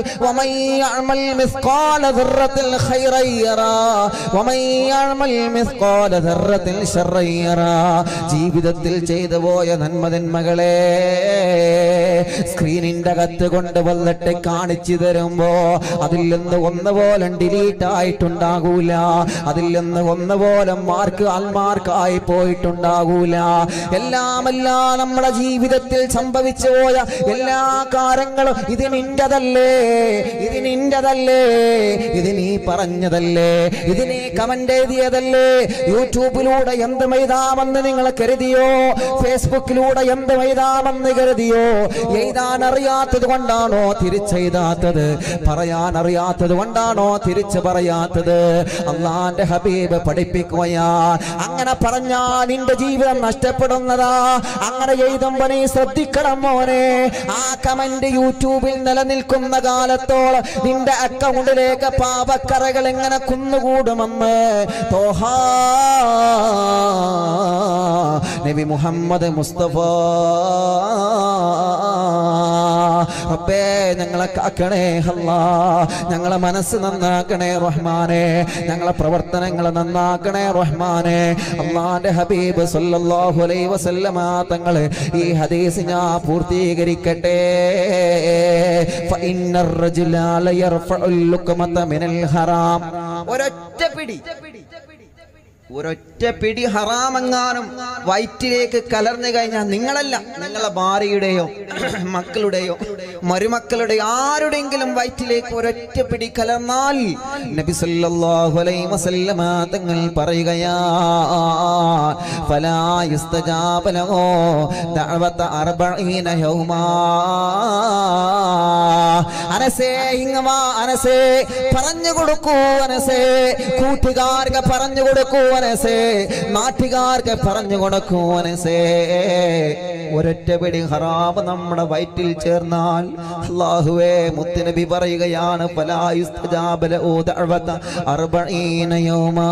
ജീവിതത്തിൽ ചെയ്തു പോയ നന്മതിന്മകളെ സ്ക്രീനിന്റെ അകത്ത് കൊണ്ട് വന്നിട്ട് കാണിച്ചു തരുമ്പോ അതിൽ നിന്ന് ഒന്നുപോലെ ഡിലീറ്റ് ആയിട്ടുണ്ടാകൂല, അതിൽ നിന്ന് ഒന്നുപോലെ ആൽമാർക്കായി പോയിട്ടുണ്ടാകൂല. എല്ലാം നമ്മുടെ ജീവിതത്തിൽ സംഭവിച്ചു പോയ എല്ലാ കാര്യങ്ങളും ഇത് നിന്റെതല്ലേ, ഇത് നിന്റെതല്ലേ, ഇത് നീ പറഞ്ഞതല്ലേ, ഇത് നീ കമന്റ് എഴുതിയതല്ലേ. യൂട്യൂബിലൂടെ എന്ത് എഴുതാമെന്ന് നിങ്ങൾ കരുതിയോ? ഫേസ്ബുക്കിലൂടെ എന്ത് എഴുതാമെന്ന് കരുതിയോ? എഴുതാൻ അറിയാത്തത് കൊണ്ടാണോ തിരിച്ചെഴുതാത്തത്? പറയാൻ അറിയാത്തത് കൊണ്ടാണോ തിരിച്ചു പറയാത്തത്? അള്ളാന്റെ ഹബീബ് പഠിപ്പിക്കുകയാ, അങ്ങനെ പറഞ്ഞാൽ നിന്റെ ജീവിതം നഷ്ടപ്പെടുന്നതാ. അങ്ങനെ എഴുതുമ്പോ നീ ശ്രദ്ധിക്കണം മോനെ. ആ കമന്റ് യൂട്യൂബിൽ നിലനിൽക്കുന്ന കാലത്തോളം നിന്റെ അക്കൗണ്ടിലേക്ക് പാപക്കറകൾ എങ്ങനെ കുന്നുകൂടുമെന്ന് തോഹാ നബി മുഹമ്മദ് മുസ്തഫ. റബ്ബേ ഞങ്ങളെ കാക്കണേ അല്ലാ, ഞങ്ങളെ മനസ്സ് നന്നാക്കണേ റഹ്മാനെ, ഞങ്ങളെ പ്രവർത്തനങ്ങൾ നന്നാക്കണേ റഹ്മാനെ. അല്ലാഹുവിന്റെ ഹബീബ് സല്ലല്ലാഹു അലൈഹി വസല്ലമ തങ്ങൾ ഈ ഹദീസ് ഞാൻ പൂർത്തീകരിക്കട്ടെ. ഫഇന്നർ റജുല ലയർഫഉൽ ലുക്മത മിനൽ ഹറാം. ഒരൊറ്റ പിടി ഹറാമെങ്ങാനും വയറ്റിലേക്ക് കലർന്നു കഴിഞ്ഞാൽ നിങ്ങളല്ല, നിങ്ങളെ ഭാര്യയുടെയോ മക്കളുടെയോ മരുമക്കളുടെയോ ആരുടെയെങ്കിലും വയറ്റിലേക്ക് ഒരൊറ്റ പിടി കലർന്നാൽ നബി സല്ലല്ലാഹു അലൈഹി വസല്ലമ തങ്ങൾ പറയുകയാ, ഫലാ യുസ്തജാബ ലഹു ദഅവത 40 യൗമാ. അനസേ ഇങ്ങവാ, അനസേ പറഞ്ഞു കൊടുക്കൂ, അനസേ കൂട്ടുകാർക്ക് പറഞ്ഞു കൊടുക്കൂ, അനസേ നാട്ടുകാർക്ക് പറഞ്ഞു കൊടുക്കൂ, അനസേ ഒരൊറ്റ പിടി ഹറാം നമ്മുടെ വയറ്റിൽ ചേർന്നാൽ അല്ലാഹുവേ മുത്തുനബി പറയുകയാണ്, ഫലാ യുസ്തജാബ ലഹു ദഅവത 40 യൗമാ.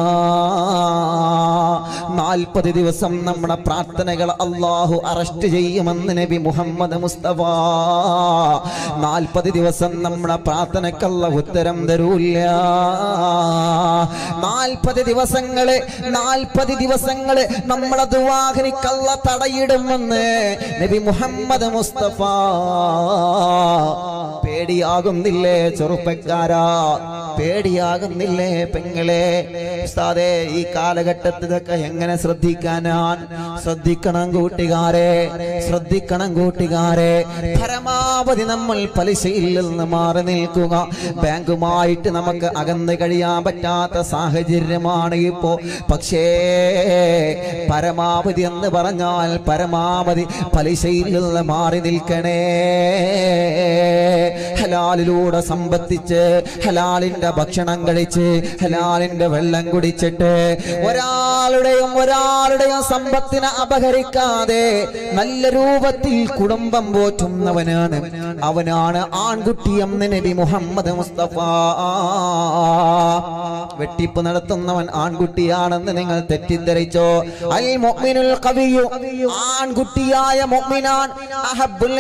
40 ദിവസം നമ്മുടെ പ്രാർത്ഥനകൾ അല്ലാഹു അറസ്റ്റ് ചെയ്യുമെന്ന് നബി മുഹമ്മദ് മുസ്തഫ. 40 ദിവസം നമ്മുടെ പ്രാർത്ഥനക്കല്ല ഉത്തരം തരൂല്ല. 40 ദിവസങ്ങള് നമ്മളെ ദുആഖിനിക്കല്ല തടയിടുമെന്ന് നബി മുഹമ്മദ് മുസ്തഫ. പേടിയാകുന്നില്ലേ ചെറുപ്പക്കാരാ? പേടിയാകുന്നില്ലേ പെങ്ങളെ? ഉസ്താദേ ഈ കാലഘട്ടത്തിലൊക്കെ എങ്ങനെ ശ്രദ്ധിക്കാനാണ്? ശ്രദ്ധിക്കണം കൂട്ടുകാരെ, ശ്രദ്ധിക്കണം കൂട്ടുകാരെ. പരമാവധി നമ്മൾ പലിശയിൽ നിന്ന് മാറി നിൽക്കുക. ബാങ്കുമായിട്ട് നമുക്ക് അകന്ന് കഴിയാൻ പറ്റാത്ത സാഹചര്യമാണ് ഇപ്പോ. പക്ഷേ പരമാവധി എന്ന് പറഞ്ഞാൽ പരമാവധി പലിശയിൽ നിന്ന് മാറി നിൽക്കണേ. ഹലാലിലൂടെ സമ്പത്തിച്ച്, ഹലാലിന്റെ ഭക്ഷണം കഴിച്ച്, ഹലാലിന്റെ വെള്ളം കുടിച്ചിട്ട് ഒരാളുടെയും സമ്പത്തിനെ അപഹരിക്കാതെ നല്ല രൂപത്തിൽ കുടുംബം പോറ്റുന്നവനാണ്, അവനാണ് ആൺകുട്ടിയെന്ന് നബി മുഹമ്മദ് മുസ്തഫ. വെട്ടിപ്പ് നടത്തുന്നവൻ ആൺകുട്ടിയാണെന്ന് നിങ്ങൾ തെറ്റിദ്ധരിച്ചോ? അൽ മുഅ്മിനുൽ ഖവിയ്യു, ആൺകുട്ടിയായ മുഅ്മിനാൻ അഹബ്ബുൽ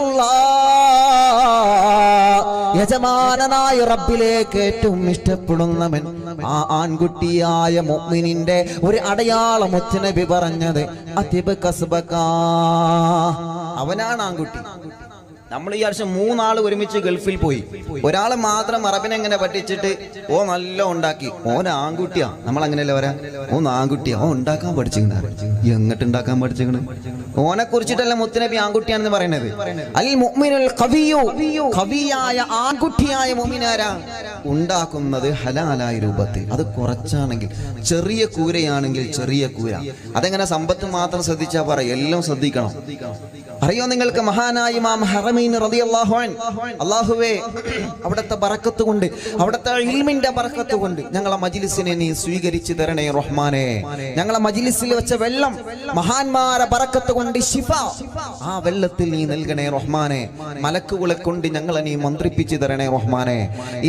ഇലല്ലാഹ്, യജമാനനായ റബ്ബിലേക്ക് ഏറ്റവും ഇഷ്ടപ്പെടുന്നവൻ ആ ആൺകുട്ടിയായ മുഅ്മിനിന്റെ ഒരു അടയാളം മുത്തുനബി പറഞ്ഞത് അതിബ് കസ്ബക, അവനാണ് ആൺകുട്ടി. നമ്മൾ ഈ വർഷം 3 ആള് ഒരുമിച്ച് ഗൾഫിൽ പോയി. ഒരാള് മാത്രം അറബിനെ എങ്ങനെ പഠിച്ചിട്ട് ഓ നല്ല ഉണ്ടാക്കി, ഓൻ ആൺകുട്ടിയാ. നമ്മൾ അങ്ങനെയല്ലേ പറയാ, ഓൻ ആൺകുട്ടിയാ, ഓൻ ഉണ്ടാക്കാൻ പഠിച്ചിട്ടുണ്ട്. എങ്ങോട്ട് ഉണ്ടാക്കാൻ പഠിച്ചിട്ടുണ്ട്? ഓനെ കുറിച്ചിട്ടല്ല മുത്തുനബി ആൺകുട്ടിയാണെന്ന് പറയുന്നത്. അൽ മുഅ്മിനുൽ ഖവിയ്യു, ഖവിയായ ആൺകുട്ടിയായ മുഅ്മിനാരാ? ഉണ്ടാക്കുന്നത് ഹലാലായ രൂപത്തിൽ. അത് കുറച്ചാണെങ്കിൽ, ചെറിയ കൂരയാണെങ്കിൽ ചെറിയ കൂര. അതെങ്ങനെ സമ്പത്ത് മാത്രം ശ്രദ്ധിച്ചാ പറയും, എല്ലാം ശ്രദ്ധിക്കണം. അറിയോ നിങ്ങൾക്ക് മഹാനായ ഇമാം ഹറമൈൻ റളിയല്ലാഹു അൻഹു, അല്ലാഹുവേ അവിടുത്തെ ബറക്കത്ത് കൊണ്ട്, അവിടുത്തെ ഇൽമിന്റെ ബറക്കത്ത് കൊണ്ട് ഞങ്ങളെ മജ്ലിസിനെ നീ സ്വീകരിച്ചു തരണേ റഹ്മാനെ. ഞങ്ങളെ മജ്ലിസിൽ വെച്ച വെള്ളം മഹാന്മാരെ ബറക്കത്ത് കൊണ്ട് ശിഫ, ആ വെള്ളത്തിൽ നീ നൽകണേ റഹ്മാനെ. മലക്കുകളെ കൊണ്ട് ഞങ്ങളെ നീ മന്ത്രിപ്പിച്ചു തരണേ റഹ്മാനെ. ഇമാം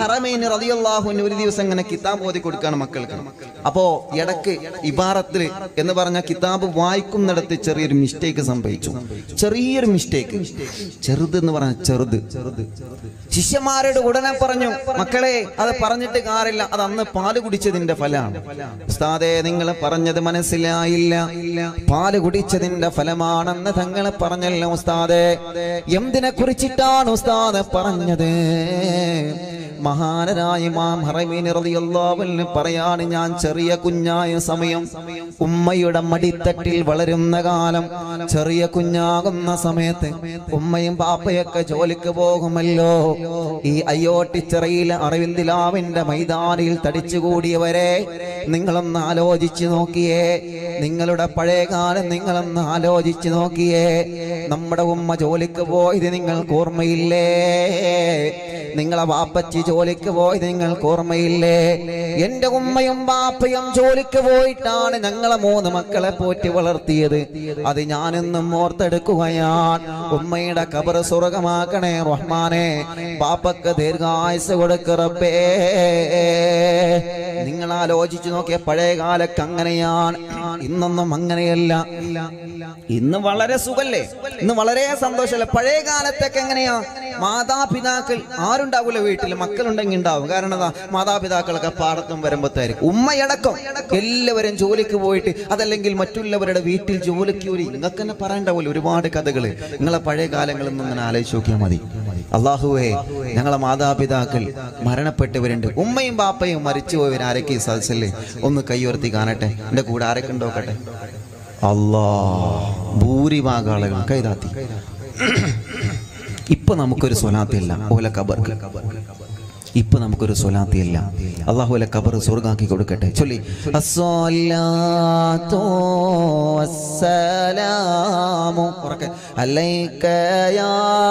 ഹറമൈൻ റളിയല്ലാഹു അൻഹു ഒരു ദിവസം ഇങ്ങനെ കിതാബ് ഓതി കൊടുക്കാണ് മക്കൾക്ക്. അപ്പോ ഇടക്ക് ഇബാറത്തിൽ എന്ന് പറഞ്ഞ കിതാബ് വായിക്കുന്നിടത്ത് ചെറിയൊരു മിസ്റ്റേക്ക് സംഭവിച്ചു. ചെറിയൊരു മിസ്റ്റേക്ക്, ചെറുത് എന്ന് പറഞ്ഞ ചെറുത്. ശിഷ്യന്മാരോട് ഉടനെ പറഞ്ഞു, മക്കളെ അത് പറഞ്ഞിട്ട് കാര്യമില്ല, അത് അന്ന് പാല് കുടിച്ചതിന്റെ ഫലമാണ്. ഉസ്താദേ, നിങ്ങൾ പറഞ്ഞത് മനസ്സിലായില്ല, പാല് കുടിച്ചതിന്റെ ഫലമാണെന്ന് തങ്ങൾ പറഞ്ഞല്ലോ ഉസ്താദേ. എന്തിനെ കുറിച്ചിട്ടാണ് ഉസ്താദ് പറഞ്ഞത്? മഹാനരായ ഇമാം ഹറമൈൻ റളിയല്ലാഹു അൻഹു പറയാണ്, ഞാൻ ചെറിയ കുഞ്ഞായ സമയം, ഉമ്മയുടെ മടിത്തട്ടിൽ വളരുന്ന കാലം, ചെറിയ കുഞ്ഞാകുന്ന സമയത്ത് ഉമ്മയും പാപ്പയൊക്കെ ജോലിക്ക് പോകുമല്ലോ. ഈ അയ്യോട്ടിച്ചിറയിലെ അറിവിന്ദിലാവിന്റെ മൈതാനിയിൽ തടിച്ചുകൂടിയവരെ നിങ്ങളൊന്ന് ആലോചിച്ചു നോക്കിയേ. നിങ്ങളുടെ പഴയകാലം നിങ്ങളൊന്ന് ആലോചിച്ചു നോക്കിയേ. നമ്മുടെ ഉമ്മ ജോലിക്ക് പോയത് നിങ്ങൾക്ക് ഓർമ്മയില്ലേ? നിങ്ങളെ വാപ്പച്ചി ജോലിക്ക് പോയത് നിങ്ങൾക്ക് ഓർമ്മയില്ലേ? എന്റെ ഉമ്മയും ബാപ്പയും ജോലിക്ക് പോയിട്ടാണ് ഞങ്ങളെ 3 മക്കളെ പോറ്റി വളർത്തിയത്. അത് ഞാനെന്നും ഓർത്തെടുക്കുകയാണ്. ഉമ്മയുടെ ഖബർ സ്വർഗമാക്കണേ റഹ്മാനെ, ബാപ്പക്ക് ദീർഘായുസ് കൊടുക്ക് റബ്ബേ. നിങ്ങൾ ആലോചിച്ചു നോക്കിയ പഴയകാലത്ത് അങ്ങനെയാണ്, ഇന്നൊന്നും അങ്ങനെയല്ല. ഇന്ന് വളരെ സുഖല്ലേ, ഇന്ന് വളരെ സന്തോഷമല്ലേ? പഴയ കാലത്തൊക്കെ എങ്ങനെയാ? മാതാപിതാക്കൾ ആരുണ്ടാവൂല വീട്ടിൽ, മക്കളുണ്ടെങ്കിൽ ഉണ്ടാവും. കാരണം എന്താ? മാതാപിതാക്കളൊക്കെ പാടത്തും വരുമ്പോഴത്തായിരിക്കും. ഉമ്മയടക്കം എല്ലാവരും ജോലിക്ക് പോയിട്ട്, അതല്ലെങ്കിൽ മറ്റുള്ളവരുടെ വീട്ടിൽ ജോലിക്ക് ഒരു, നിങ്ങൾക്ക് തന്നെ പറയണ്ടാവില്ല ഒരുപാട് കഥകൾ. നിങ്ങളെ പഴയ കാലങ്ങളിൽ നിന്ന് ഇങ്ങനെ ആലോചിച്ച് നോക്കിയാൽ മതി. അള്ളാഹുവേ, ഞങ്ങളെ മാതാപിതാക്കൾ മരണപ്പെട്ടവരുണ്ട്, ഉമ്മയും ബാപ്പയും മരിച്ചുപോയവർ ആരൊക്കെ ഈ സദസ്സിൽ ഒന്ന് കൈയുയർത്തി കാണട്ടെ. എൻ്റെ കൂടെ ആരൊക്കെ ഉണ്ടോക്കട്ടെ? അല്ലാ, ഭൂരിഭാഗം ആളുകൾ കൈതാത്തി. ഇപ്പൊ നമുക്കൊരു സ്വലാത്തില്ല ഓല ഖബർക്ക്. ഇപ്പൊ നമുക്കൊരു സ്വലാത്തില്ല. അല്ലാഹുവിലെ ഖബർ സ്വർഗ്ഗാക്കി കൊടുക്കട്ടെ. ചൊല്ലി അസ്സലാത്തു വസ്സലാമു അലൈക യാ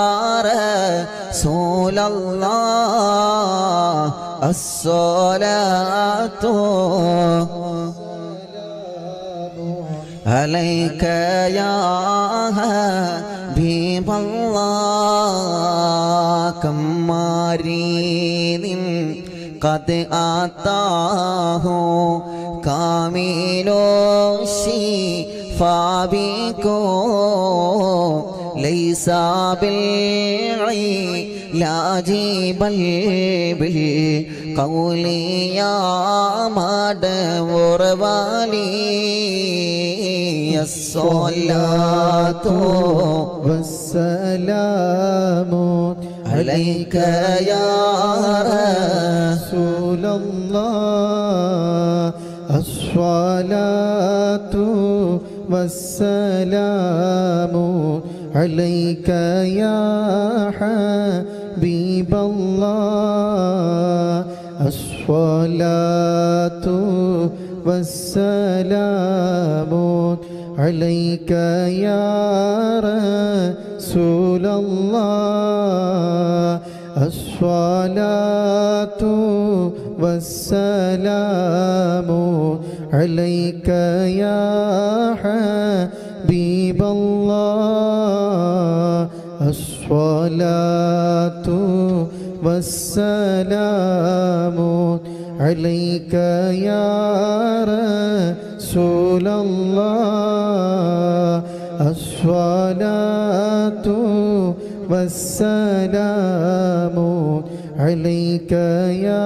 റസൂലല്ലാഹ്, അസ്സലാത്തു അലൈക യാ ഹബീബല്ലാഹ്, കമ്മാരീനിൻ ഖദ് ആതാഹു കാമിലോ ശിഫാബികോ ലൈസ ബിൽഇലാജി ബൽ ബിൽ ഖൗലി യാ മദവറവാലി. അസ്സലാത്തു വസ്സലാമു അലൈക യാ റസൂലല്ലാഹ്, അസ്സലാത്തു വസ്സലാമു അലൈക യാ ഹബീബല്ലാഹ്, അസ്സലാത്തു വസ്സലാമു അലൈക യാ റസൂലല്ലാഹ്, അസ്സലാത്തു വസ്സലാമു അലൈക യാ ഹബീബല്ലാഹ്, അസ്സലാത്തു വസ്സലാമു അലൈക യാ റസൂലല്ലാഹ്, അസ്സലാത്തു വസ്സലാമു അലൈക യാ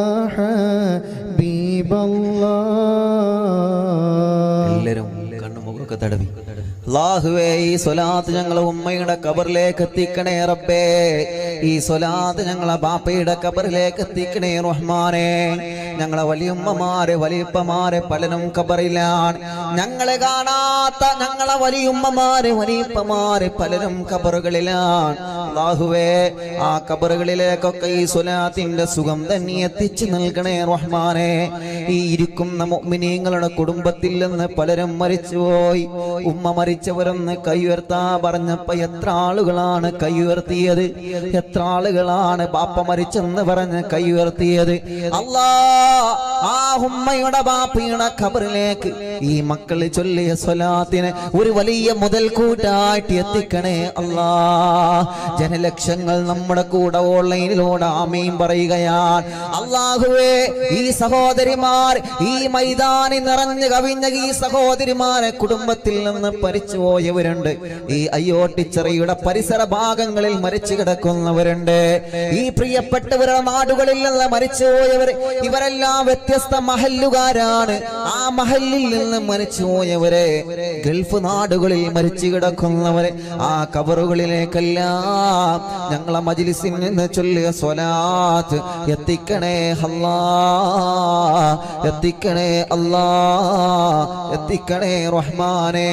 ഹബീബല്ലാഹ്. എല്ലാവരും കണ്ണുമുഖമൊക്കെ തടവി. അല്ലാഹുവേ, ഈ സ്വലാത്ത് ഞങ്ങളെ ഉമ്മയുടെ ഖബറിലേക്ക് എത്തിക്കണേ റബ്ബേ. ഈ സ്വലാത്ത് ഞങ്ങളെ ബാപ്പയുടെ ഖബറിലേക്ക് എത്തിക്കണേ റഹ്മാനേ. ഞങ്ങളെ വലിയുമ്മമാരെ വലിയപ്പമാരെ പലരും ഖബറിലാണ്. ഞങ്ങളെ കാണാത്ത ഞങ്ങളെ വലിയുമ്മമാരെ വലിയപ്പമാരെ പലരും ഖബറുകളിലാണ്. അല്ലാഹുവേ, ആ ഖബറുകളിലേക്കൊക്കെ ഈ സ്വലാത്തിന്റെ സുഖം തന്നെ എത്തിച്ചു നൽകണേ റഹ്മാനേ. ഈ ഇരിക്കുന്ന മുഅ്മിനീങ്ങളുടെ കുടുംബത്തിൽ നിന്ന് പലരും മരിച്ചുപോയി. ഉമ്മ മരിച്ചു മരിച്ചവരൊന്ന് കൈ ഉയർത്താ പറഞ്ഞപ്പോ എത്ര ആളുകളാണ് കൈ ഉയർത്തിയത്? എത്ര ആളുകളാണ് ബാപ്പ മരിച്ചെന്ന് പറഞ്ഞ് കൈ ഉയർത്തിയത്? അല്ലാ, ആ ഉമ്മയുടെ ബാപ്പയുടെ ഖബറിലേക്ക് ഈ മക്കൾ ചൊല്ലിയ സ്വലാത്തിന് ഒരു വലിയ മുതൽക്കൂട്ടായിട്ട് എത്തിക്കണേ അല്ലാ. ജനലക്ഷങ്ങൾ നമ്മുടെ കൂടെ ഓൺലൈനിലൂടെ ആമീൻ പറയുകയാണ്. അല്ലാഹുവേ, ഈ സഹോദരിമാർ, ഈ മൈതാനി നിറഞ്ഞു കവിഞ്ഞ ഈ സഹോദരിമാരെ കുടുംബത്തിൽ നിന്ന് പരിച്ചുപോയവരുണ്ട്. ഈ അയ്യോട്ടിച്ചിറയുടെ പരിസര ഭാഗങ്ങളിൽ മരിച്ചു കിടക്കുന്നവരുണ്ട്. ഈ പ്രിയപ്പെട്ടവരുടെ നാടുകളിൽ നിന്ന് മരിച്ചുപോയവർ, ഇവരെല്ലാം വ്യത്യസ്ത മഹല്ലുകാരാണ്. ആ മഹല്ലിൽ നിന്ന് മരിച്ചുപോയവരെ, ഗൾഫ് നാടുകളിൽ മരിച്ചു കിടക്കുന്നവരെ, ആ ഖബറുകളിലേക്കെല്ലാം ഞങ്ങളെ മജ്ലിസിൽ നിന്ന് ചൊല്ലിയ സ്വലാത്ത് എത്തിക്കണേ അല്ലാ, എത്തിക്കണേ അല്ലാ, എത്തിക്കണേ റഹ്മാനേ.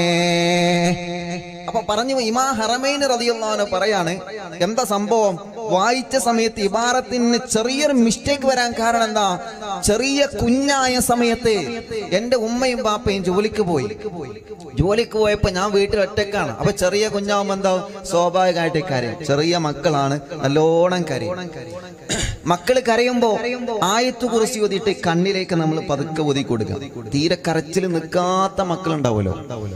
അപ്പൊ പറഞ്ഞു ഇമാം ഹറമൈൻ റളിയല്ലാഹു അൻഹു പറയാണ്, എന്താ സംഭവം? വായിച്ച സമയത്ത് ഇബാറത്തിന് ചെറിയൊരു മിസ്റ്റേക്ക് വരാൻ കാരണം എന്താ? ചെറിയ കുഞ്ഞായ സമയത്ത് എന്റെ ഉമ്മയും ബാപ്പയും ജോലിക്ക് പോയപ്പോ ഞാൻ വീട്ടിൽ ഒറ്റക്കാണ്. അപ്പൊ ചെറിയ കുഞ്ഞാവുമ്പോ എന്താ സ്വാഭാവികമായിട്ട് കരയും. ചെറിയ മക്കളാണ്, നല്ലോണം കരയും. മക്കള് കരയുമ്പോ ആയത്ത് കുറിച്ച് ഓതിയിട്ട് കണ്ണിലേക്ക് നമ്മൾ പതുക്കെ ഓതി കൊടുക്കുക. തീരെ കരച്ചിൽ നിൽക്കാത്ത മക്കളുണ്ടാവുമല്ലോ,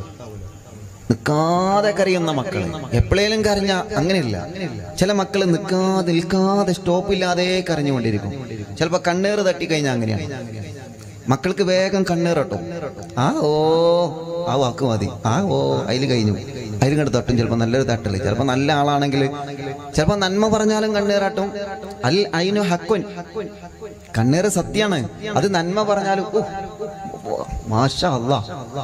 നിൽക്കാതെ കരയുന്ന മക്കൾ. എപ്പോഴേലും കരഞ്ഞ അങ്ങനെയില്ല. ചില മക്കൾ നിൽക്കാതെ സ്റ്റോപ്പില്ലാതെ കരഞ്ഞുകൊണ്ടിരിക്കും. ചിലപ്പോ കണ്ണേറ് തട്ടിക്കഴിഞ്ഞാൽ അങ്ങനെയാണ്. മക്കൾക്ക് വേഗം കണ്ണേറട്ടോ, ആ ഓ ആ വാക്ക് മതി, ആ ഓ അതിൽ കഴിഞ്ഞു, അതിൽ കണ്ട് തട്ടും. ചിലപ്പോൾ നല്ലൊരു തട്ടല്. ചിലപ്പോൾ നല്ല ആളാണെങ്കിൽ ചിലപ്പോൾ നന്മ പറഞ്ഞാലും കണ്ണേറാട്ടും. അൽ അയിനു ഹക്കുൻ, കണ്ണേറ് സത്യാണ്. അത് നന്മ പറഞ്ഞാലും മാഷാ അല്ലാഹ്,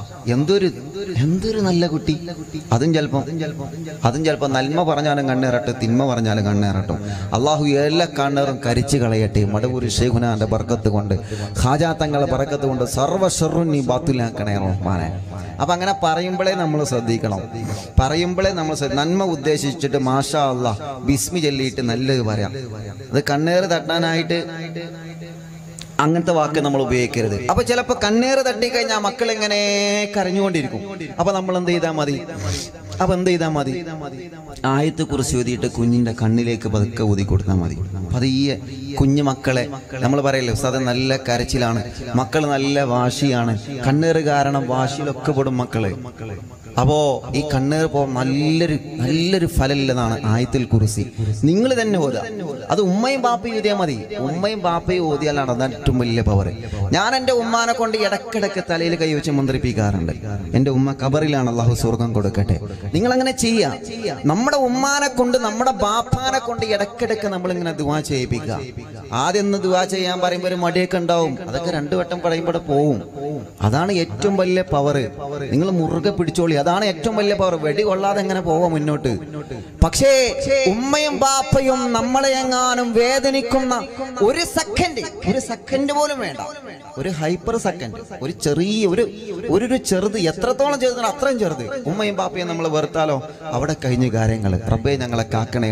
എന്തൊരു നല്ല കുട്ടി. അതും ചിലപ്പോൾ നന്മ പറഞ്ഞാലും കണ്ണേറട്ടെ, തിന്മ പറഞ്ഞാലും കണ്ണേറട്ടും. അള്ളാഹു എല്ലാ കണ്ണേറും കരിച്ചു കളയട്ടെ. മടവൂരി ശൈഖുനാന്റെ ബർക്കത്ത് കൊണ്ട്, ഖാജാ തങ്ങളുടെ ബർക്കത്ത് കൊണ്ട് സർവ്വ ശർറും നീ ബാത്തിലാക്കണേ റഹ്മാനെ. അപ്പൊ അങ്ങനെ പറയുമ്പോഴേ നമ്മൾ ശ്രദ്ധിക്കണം. നന്മ ഉദ്ദേശിച്ചിട്ട് മാഷാ അല്ലാഹ് ബിസ്മി ചൊല്ലിയിട്ട് നല്ലത് പറയാം. അത് കണ്ണേറ് തട്ടാനായിട്ട് അങ്ങനത്തെ വാക്ക് നമ്മൾ ഉപയോഗിക്കരുത്. അപ്പൊ ചിലപ്പോ കണ്ണേറ് തട്ടിക്കഴിഞ്ഞാൽ മക്കൾ എങ്ങനെ കരഞ്ഞുകൊണ്ടിരിക്കും. അപ്പൊ നമ്മൾ എന്ത് ചെയ്താൽ മതി? ആയത്ത് കുറിച്ച് ഓതിയിട്ട് കുഞ്ഞിന്റെ കണ്ണിലേക്ക് പതുക്കെ ഊതി കൊടുത്താൽ മതി. പതിയെ കുഞ്ഞു മക്കളെ നമ്മൾ പറയല്ലേ, അത് നല്ല കരച്ചിലാണ്, മക്കൾ നല്ല വാശിയാണ്, കണ്ണേറ് കാരണം വാശിയിലൊക്കെ പെടും മക്കള്. അപ്പോ ഈ കണ്ണേറ് പോ നല്ലൊരു ഫലമില്ലെന്നാണ് ആയത്തിൽ കുറിച്ച്. നിങ്ങൾ തന്നെ ഓതുക. അത് ഉമ്മയും ബാപ്പയും ഓതിയാൽ മതി. ഉമ്മയും ബാപ്പയും ഓതിയാലാണ് അത് ഏറ്റവും വലിയ പവർ. ഞാൻ എൻ്റെ ഉമ്മാനെ കൊണ്ട് ഇടക്കിടക്ക് തലയിൽ കൈവച്ച് മന്ത്രിപ്പിക്കാറുണ്ട്. എൻ്റെ ഉമ്മ ഖബറിലാണ്, അള്ളാഹു സ്വർഗം കൊടുക്കട്ടെ. നിങ്ങൾ അങ്ങനെ ചെയ്യാം. നമ്മുടെ ഉമ്മാനെ കൊണ്ട്, നമ്മുടെ ബാപ്പാനെ കൊണ്ട് ഇടക്കിടക്ക് നമ്മളിങ്ങനെ ദുആ ചെയ്യിപ്പിക്കുക. ആദ്യം ഒന്ന് ദുആ ചെയ്യാൻ പറയുമ്പോൾ ഒരു മടിയൊക്കെ ഉണ്ടാവും. അതൊക്കെ 2 വട്ടം പറയുമ്പോൾ പോവും. അതാണ് ഏറ്റവും വലിയ പവർ. നിങ്ങൾ മുറുകെ പിടിച്ചോളി. അതാണ് ഏറ്റവും വലിയ പവർ. വെടി കൊള്ളാതെ എങ്ങനെ പോവാം മുന്നോട്ട്. പക്ഷേ ഉമ്മയും ബാപ്പയും നമ്മളെ എങ്ങാനും വേദനിക്കുന്ന ഒരു സെക്കൻഡ് പോലും വേണ്ട. ഒരു ഹൈപ്പർ സെക്കൻഡ്, ഒരു ചെറിയ ഒരു ചെറുത്, എത്രത്തോളം ചെറുതാണ് അത്രയും ചെറുത്. ഉമ്മയും ബാപ്പയും നമ്മൾ വെറുത്താലോ അവിടെ കഴിഞ്ഞ കാര്യങ്ങൾ. റബ്ബേ ഞങ്ങളെ കാക്കണേ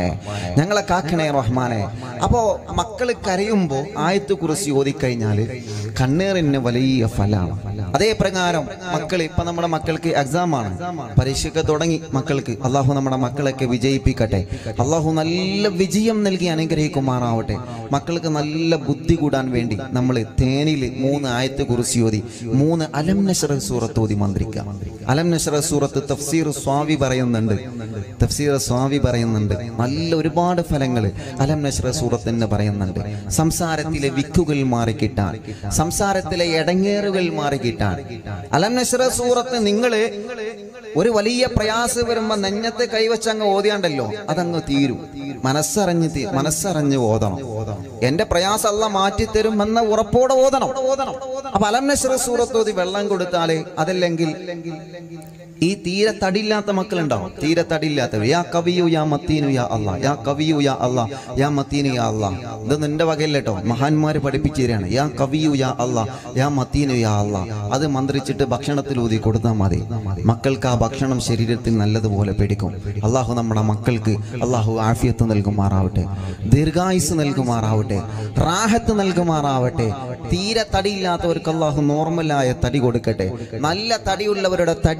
റഹ്മാനെ. അപ്പോ മക്കൾ കരയുമ്പോ ആയത്ത് കുറിച്ച് ഓതിക്കഴിഞ്ഞാൽ കണ്ണേറിന് വലിയ ഫലമാണ്. അതേ പ്രകാരം മക്കൾ, ഇപ്പൊ നമ്മുടെ മക്കൾക്ക് എക്സാം ആണ്, പരീക്ഷയൊക്കെ തുടങ്ങി മക്കൾക്ക്. അള്ളാഹു നമ്മുടെ മക്കളൊക്കെ വിജയിപ്പിക്കട്ടെ. അള്ളാഹു നല്ല വിജയം നൽകി അനുഗ്രഹിക്കുമാറാവട്ടെ. മക്കൾക്ക് നല്ല ബുദ്ധി കൂടാൻ വേണ്ടി നമ്മൾ തേനിൽ 3 ആയത്ത് കുറിച്ച് ഓതി, 3 അലം നശ്റഹ് സൂറത്ത് ഓതി മന്ത്രിക്കുക. അലം നശ്റഹ് സൂറത്ത് തഫ്സീർ സ്വാവി പറയുന്നുണ്ട്. നല്ല ഒരുപാട് ഫലങ്ങൾ അലം നശ്റഹ് സൂറത്ത് എന്ന് പറയുന്നുണ്ട്. സംസാരത്തിലെ വിക്കുകൾ മാറിക്കിട്ടാൻ, സംസാരത്തിലെ ഇടങ്ങേറുകൾ മാറിക്കിട്ടാൻ അലം നശ്റഹ് സൂറത്ത് നിങ്ങൾ ഒരു വലിയ പ്രയാസം വരുമ്പോ നെഞ്ഞത്തെ കൈവച്ചങ്ങ് ഓതിയാണ്ടല്ലോ, അതങ്ങ് തീരും. മനസ്സറിഞ്ഞ് ഓതണം. എന്റെ പ്രയാസം അല്ലാഹ് മാറ്റിത്തരും എന്ന ഉറപ്പോടെ ഓതണം. അപ്പൊ അലം നശ്റഹ് സൂറത്ത് ഓതി വെള്ളം കൊടുത്താലേ, അതല്ലെങ്കിൽ ഈ തീരെ തടിയില്ലാത്ത മക്കളുണ്ടാവും. തീരെ തടിയില്ലാത്തവർ, യാ കവിയു യാ മത്തീനു യാ അല്ലാഹ്, യാ കവിയു യാ അല്ലാഹ്, യാ മത്തീനു യാ അല്ലാഹ്. ഇത് നിന്റെ വകയില്ല കേട്ടോ, മഹാന്മാര് പഠിപ്പിച്ചു തരാണ്. യാ കവിയു യാ അല്ലാഹ്, യാ മത്തീനു യാ അല്ലാഹ്. അത് മന്ത്രിച്ചിട്ട് ഭക്ഷണത്തിൽ ഊതി കൊടുത്താൽ മതി. മക്കൾക്ക് ആ ഭക്ഷണം ശരീരത്തിൽ നല്ലതുപോലെ പിടിക്കും. അള്ളാഹു നമ്മുടെ മക്കൾക്ക് അള്ളാഹു ആഫിയത്ത് നൽകുമാറാവട്ടെ, ദീർഘായുസ് നൽകുമാറാവട്ടെ, റാഹത്ത് നൽകുമാറാവട്ടെ. തീരെ തടിയില്ലാത്തവർക്ക് അള്ളാഹു നോർമലായ തടി കൊടുക്കട്ടെ. നല്ല തടിയുള്ളവരുടെ തടി അള്ളാഹു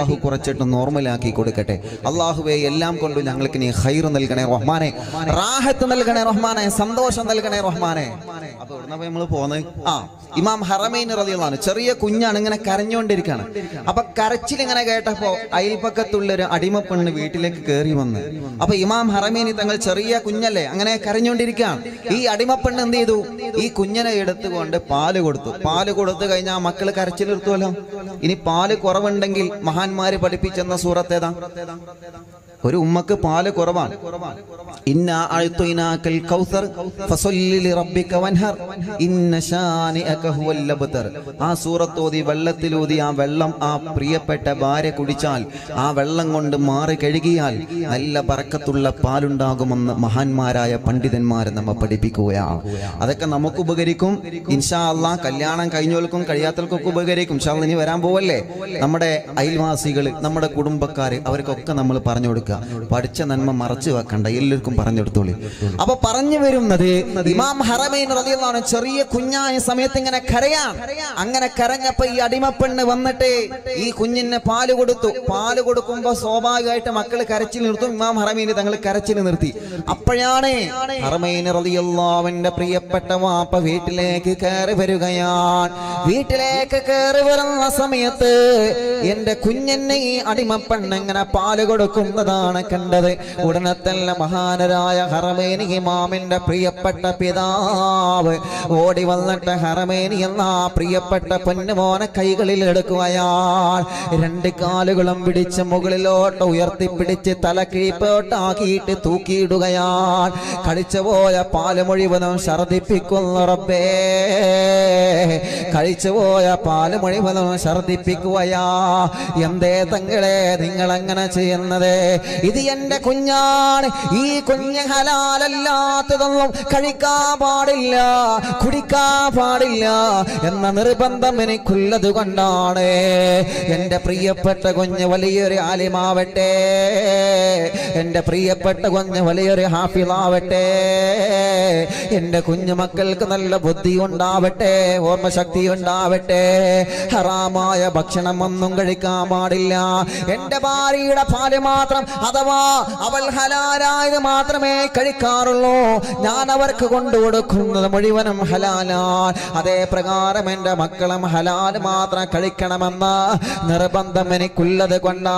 അള്ളാഹു കുറച്ചിട്ട് നോർമലാക്കി കൊടുക്കട്ടെ. അള്ളാഹുവെ എല്ലാം കൊണ്ടും ഞങ്ങൾക്ക് നീ ഖൈർ നൽകണേ റഹ്മാനെ, റാഹത്ത് നൽകണേ റഹ്മാനെ, സന്തോഷം നൽകണേ റഹ്മാനെ. അപ്പൊ ഇവിടുന്ന് നമ്മൾ പോന്ന് ഇമാം ഹറമൈൻ റളിയല്ലാഹു അൻഹു ചെറിയ കുഞ്ഞാണ്, ഇങ്ങനെ കരഞ്ഞുകൊണ്ടിരിക്കുകയാണ്. അപ്പൊ കരച്ചിൽ ഇങ്ങനെ കേട്ടപ്പോ അയൽപക്കത്തുള്ളൊരു അടിമപ്പെണ്ണ് വീട്ടിലേക്ക് കയറി വന്ന്. അപ്പൊ ഇമാം ഹറമൈനി തങ്ങൾ ചെറിയ കുഞ്ഞല്ലേ, അങ്ങനെ കരഞ്ഞുകൊണ്ടിരിക്കുകയാണ്. ഈ അടിമപ്പെണ്ണ് എന്ത് ചെയ്തു? ഈ കുഞ്ഞിനെ എടുത്തുകൊണ്ട് പാല് കൊടുത്തു. പാല് കൊടുത്തു കഴിഞ്ഞാൽ മക്കള് കരച്ചിൽ നിർത്തുമല്ലോ. ഇനി പാല് കുറവുണ്ടെങ്കിൽ മഹാന്മാര് പഠിപ്പിച്ചെന്ന സൂറത്ത് ഏതാ? ഒരു ഉമ്മക്ക് പാല് കുറവാണ്, ഇന്നാ അഅ്തൈനാകൽ കൗസർ ഫസല്ലി ലിറബ്ബിക വൻഹർ ഇന്ന ശാനിഅക ഹുവൽ അബ്തർ. ആ സൂറത്ത് ഓതി വെള്ളത്തിലൂതി ആ വെള്ളം ആ പ്രിയപ്പെട്ട ഭാര്യ കുടിച്ചാൽ, ആ വെള്ളം കൊണ്ട് മാറി കഴുകിയാൽ നല്ല ബറക്കത്തുള്ള പാലുണ്ടാകുമെന്ന് മഹാന്മാരായ പണ്ഡിതന്മാരെ നമ്മെ പഠിപ്പിക്കുകയാണ്. അതൊക്കെ നമുക്ക് ഉപകരിക്കും ഇൻഷാ അല്ലാഹ്. കല്യാണം കഴിഞ്ഞവർക്കും കഴിയാത്തവർക്കൊക്കെ ഉപകരിക്കും ഇൻഷാ അല്ലാഹ്. ഇനി വരാൻ പോവല്ലേ നമ്മുടെ അയൽവാസികൾ, നമ്മുടെ കുടുംബക്കാർ, അവർക്കൊക്കെ നമ്മൾ പറഞ്ഞു കൊടുക്കുക. പഠിച്ച നന്മ മറച്ചു വെക്കണ്ട, എല്ലാവർക്കും പറഞ്ഞു കൊടുത്തോളി. അപ്പൊ പറഞ്ഞു വരുന്നത് ഇമാം ഹറമൈൻ റളിയല്ലാഹു അൻഹു ചെറിയ കുഞ്ഞായ സമയത്ത് ഇങ്ങനെ കരയാൻ. അങ്ങനെ കരഞ്ഞപ്പോ ഈ അടിമപ്പെണ്ണ് വന്നിട്ട് ഈ കുഞ്ഞിന് പാല് കൊടുത്തു. പാല് കൊടുക്കുമ്പോ സ്വാഭാവികമായിട്ട് മക്കള് കരച്ചിൽ നിർത്തും. ഇമാം ഹറമൈൻ തങ്ങൾ കരച്ചിൽ നിർത്തി. അപ്പോഴാണ് ഹറമൈൻ റളിയല്ലാഹു അൻഹുവിന്റെ പ്രിയപ്പെട്ട വാപ്പ വീട്ടിലേക്ക് കയറി വരികയാണ്. വീട്ടിലേക്ക് കയറി വരുന്ന സമയത്ത് എന്റെ കുഞ്ഞിനെ ഈ അടിമപ്പെണ്ണ് ഇങ്ങനെ പാല് കൊടുക്കുന്നതാണ് കണ്ടത്. ഉടനെ തന്നെ മഹാനരായ ഹറമൈനി ഇമാമിന്റെ പ്രിയപ്പെട്ട പിതാവ് ഓടി വന്നിട്ട് ഹറമൈനി എന്ന പ്രിയപ്പെട്ട പൊന്നുമോനെ കൈകളിൽ എടുക്കുകയാണ്. രണ്ട് കാലുകളും പിടിച്ച് മുകളിലോട്ട് ഉയർത്തിപ്പിടിച്ച് തല കീഴ്പോട്ടാക്കിയിട്ട് തൂക്കിയിടുകയാണ്. കഴിച്ചുപോയ പാല് മുഴുവനും ഛർദിപ്പിക്കുന്നു റബ്ബേ, കഴിച്ചുപോയ പാല് മുഴുവനും ഛർദിപ്പിക്കുകയാ. എന്തേ തങ്ങളെ നിങ്ങൾ അങ്ങനെ ചെയ്യുന്നത്? ഇത് എന്റെ കുഞ്ഞാണ്, ഈ കുഞ്ഞ് ഹലാലല്ലാത്തതൊന്നും കഴിക്കാൻ പാടില്ല, കുടിക്കാൻ പാടില്ല എന്ന നിർബന്ധം എനിക്കുള്ളത് കൊണ്ടാണ്. എന്റെ പ്രിയപ്പെട്ട കുഞ്ഞ് വലിയൊരു ആലിമാവട്ടെ, എന്റെ പ്രിയപ്പെട്ട കുഞ്ഞ് വലിയൊരു ഹാഫിളാവട്ടെ, എന്റെ കുഞ്ഞു മക്കൾക്ക് നല്ല ബുദ്ധി ഉണ്ടാവട്ടെ, ഓർമ്മശക്തി ഉണ്ടാവട്ടെ. ഹറാമായ ഭക്ഷണം ഒന്നും കഴിക്കാൻ പാടില്ല. എന്റെ ഭാര്യയുടെ പാല് മാത്രം, അഥവാ അവൾ ഹലാലായത് മാത്രമേ കഴിക്കാറുള്ളൂ. ഞാൻ അവർക്ക് കൊണ്ടുകൊടുക്കുന്നത് മുഴുവനും ഹലാലാണ്. അതേ പ്രകാരം എന്റെ മക്കളും ഹലാൽ മാത്രം കഴിക്കണമെന്ന നിർബന്ധം എനിക്കുള്ളത് കൊണ്ടാ.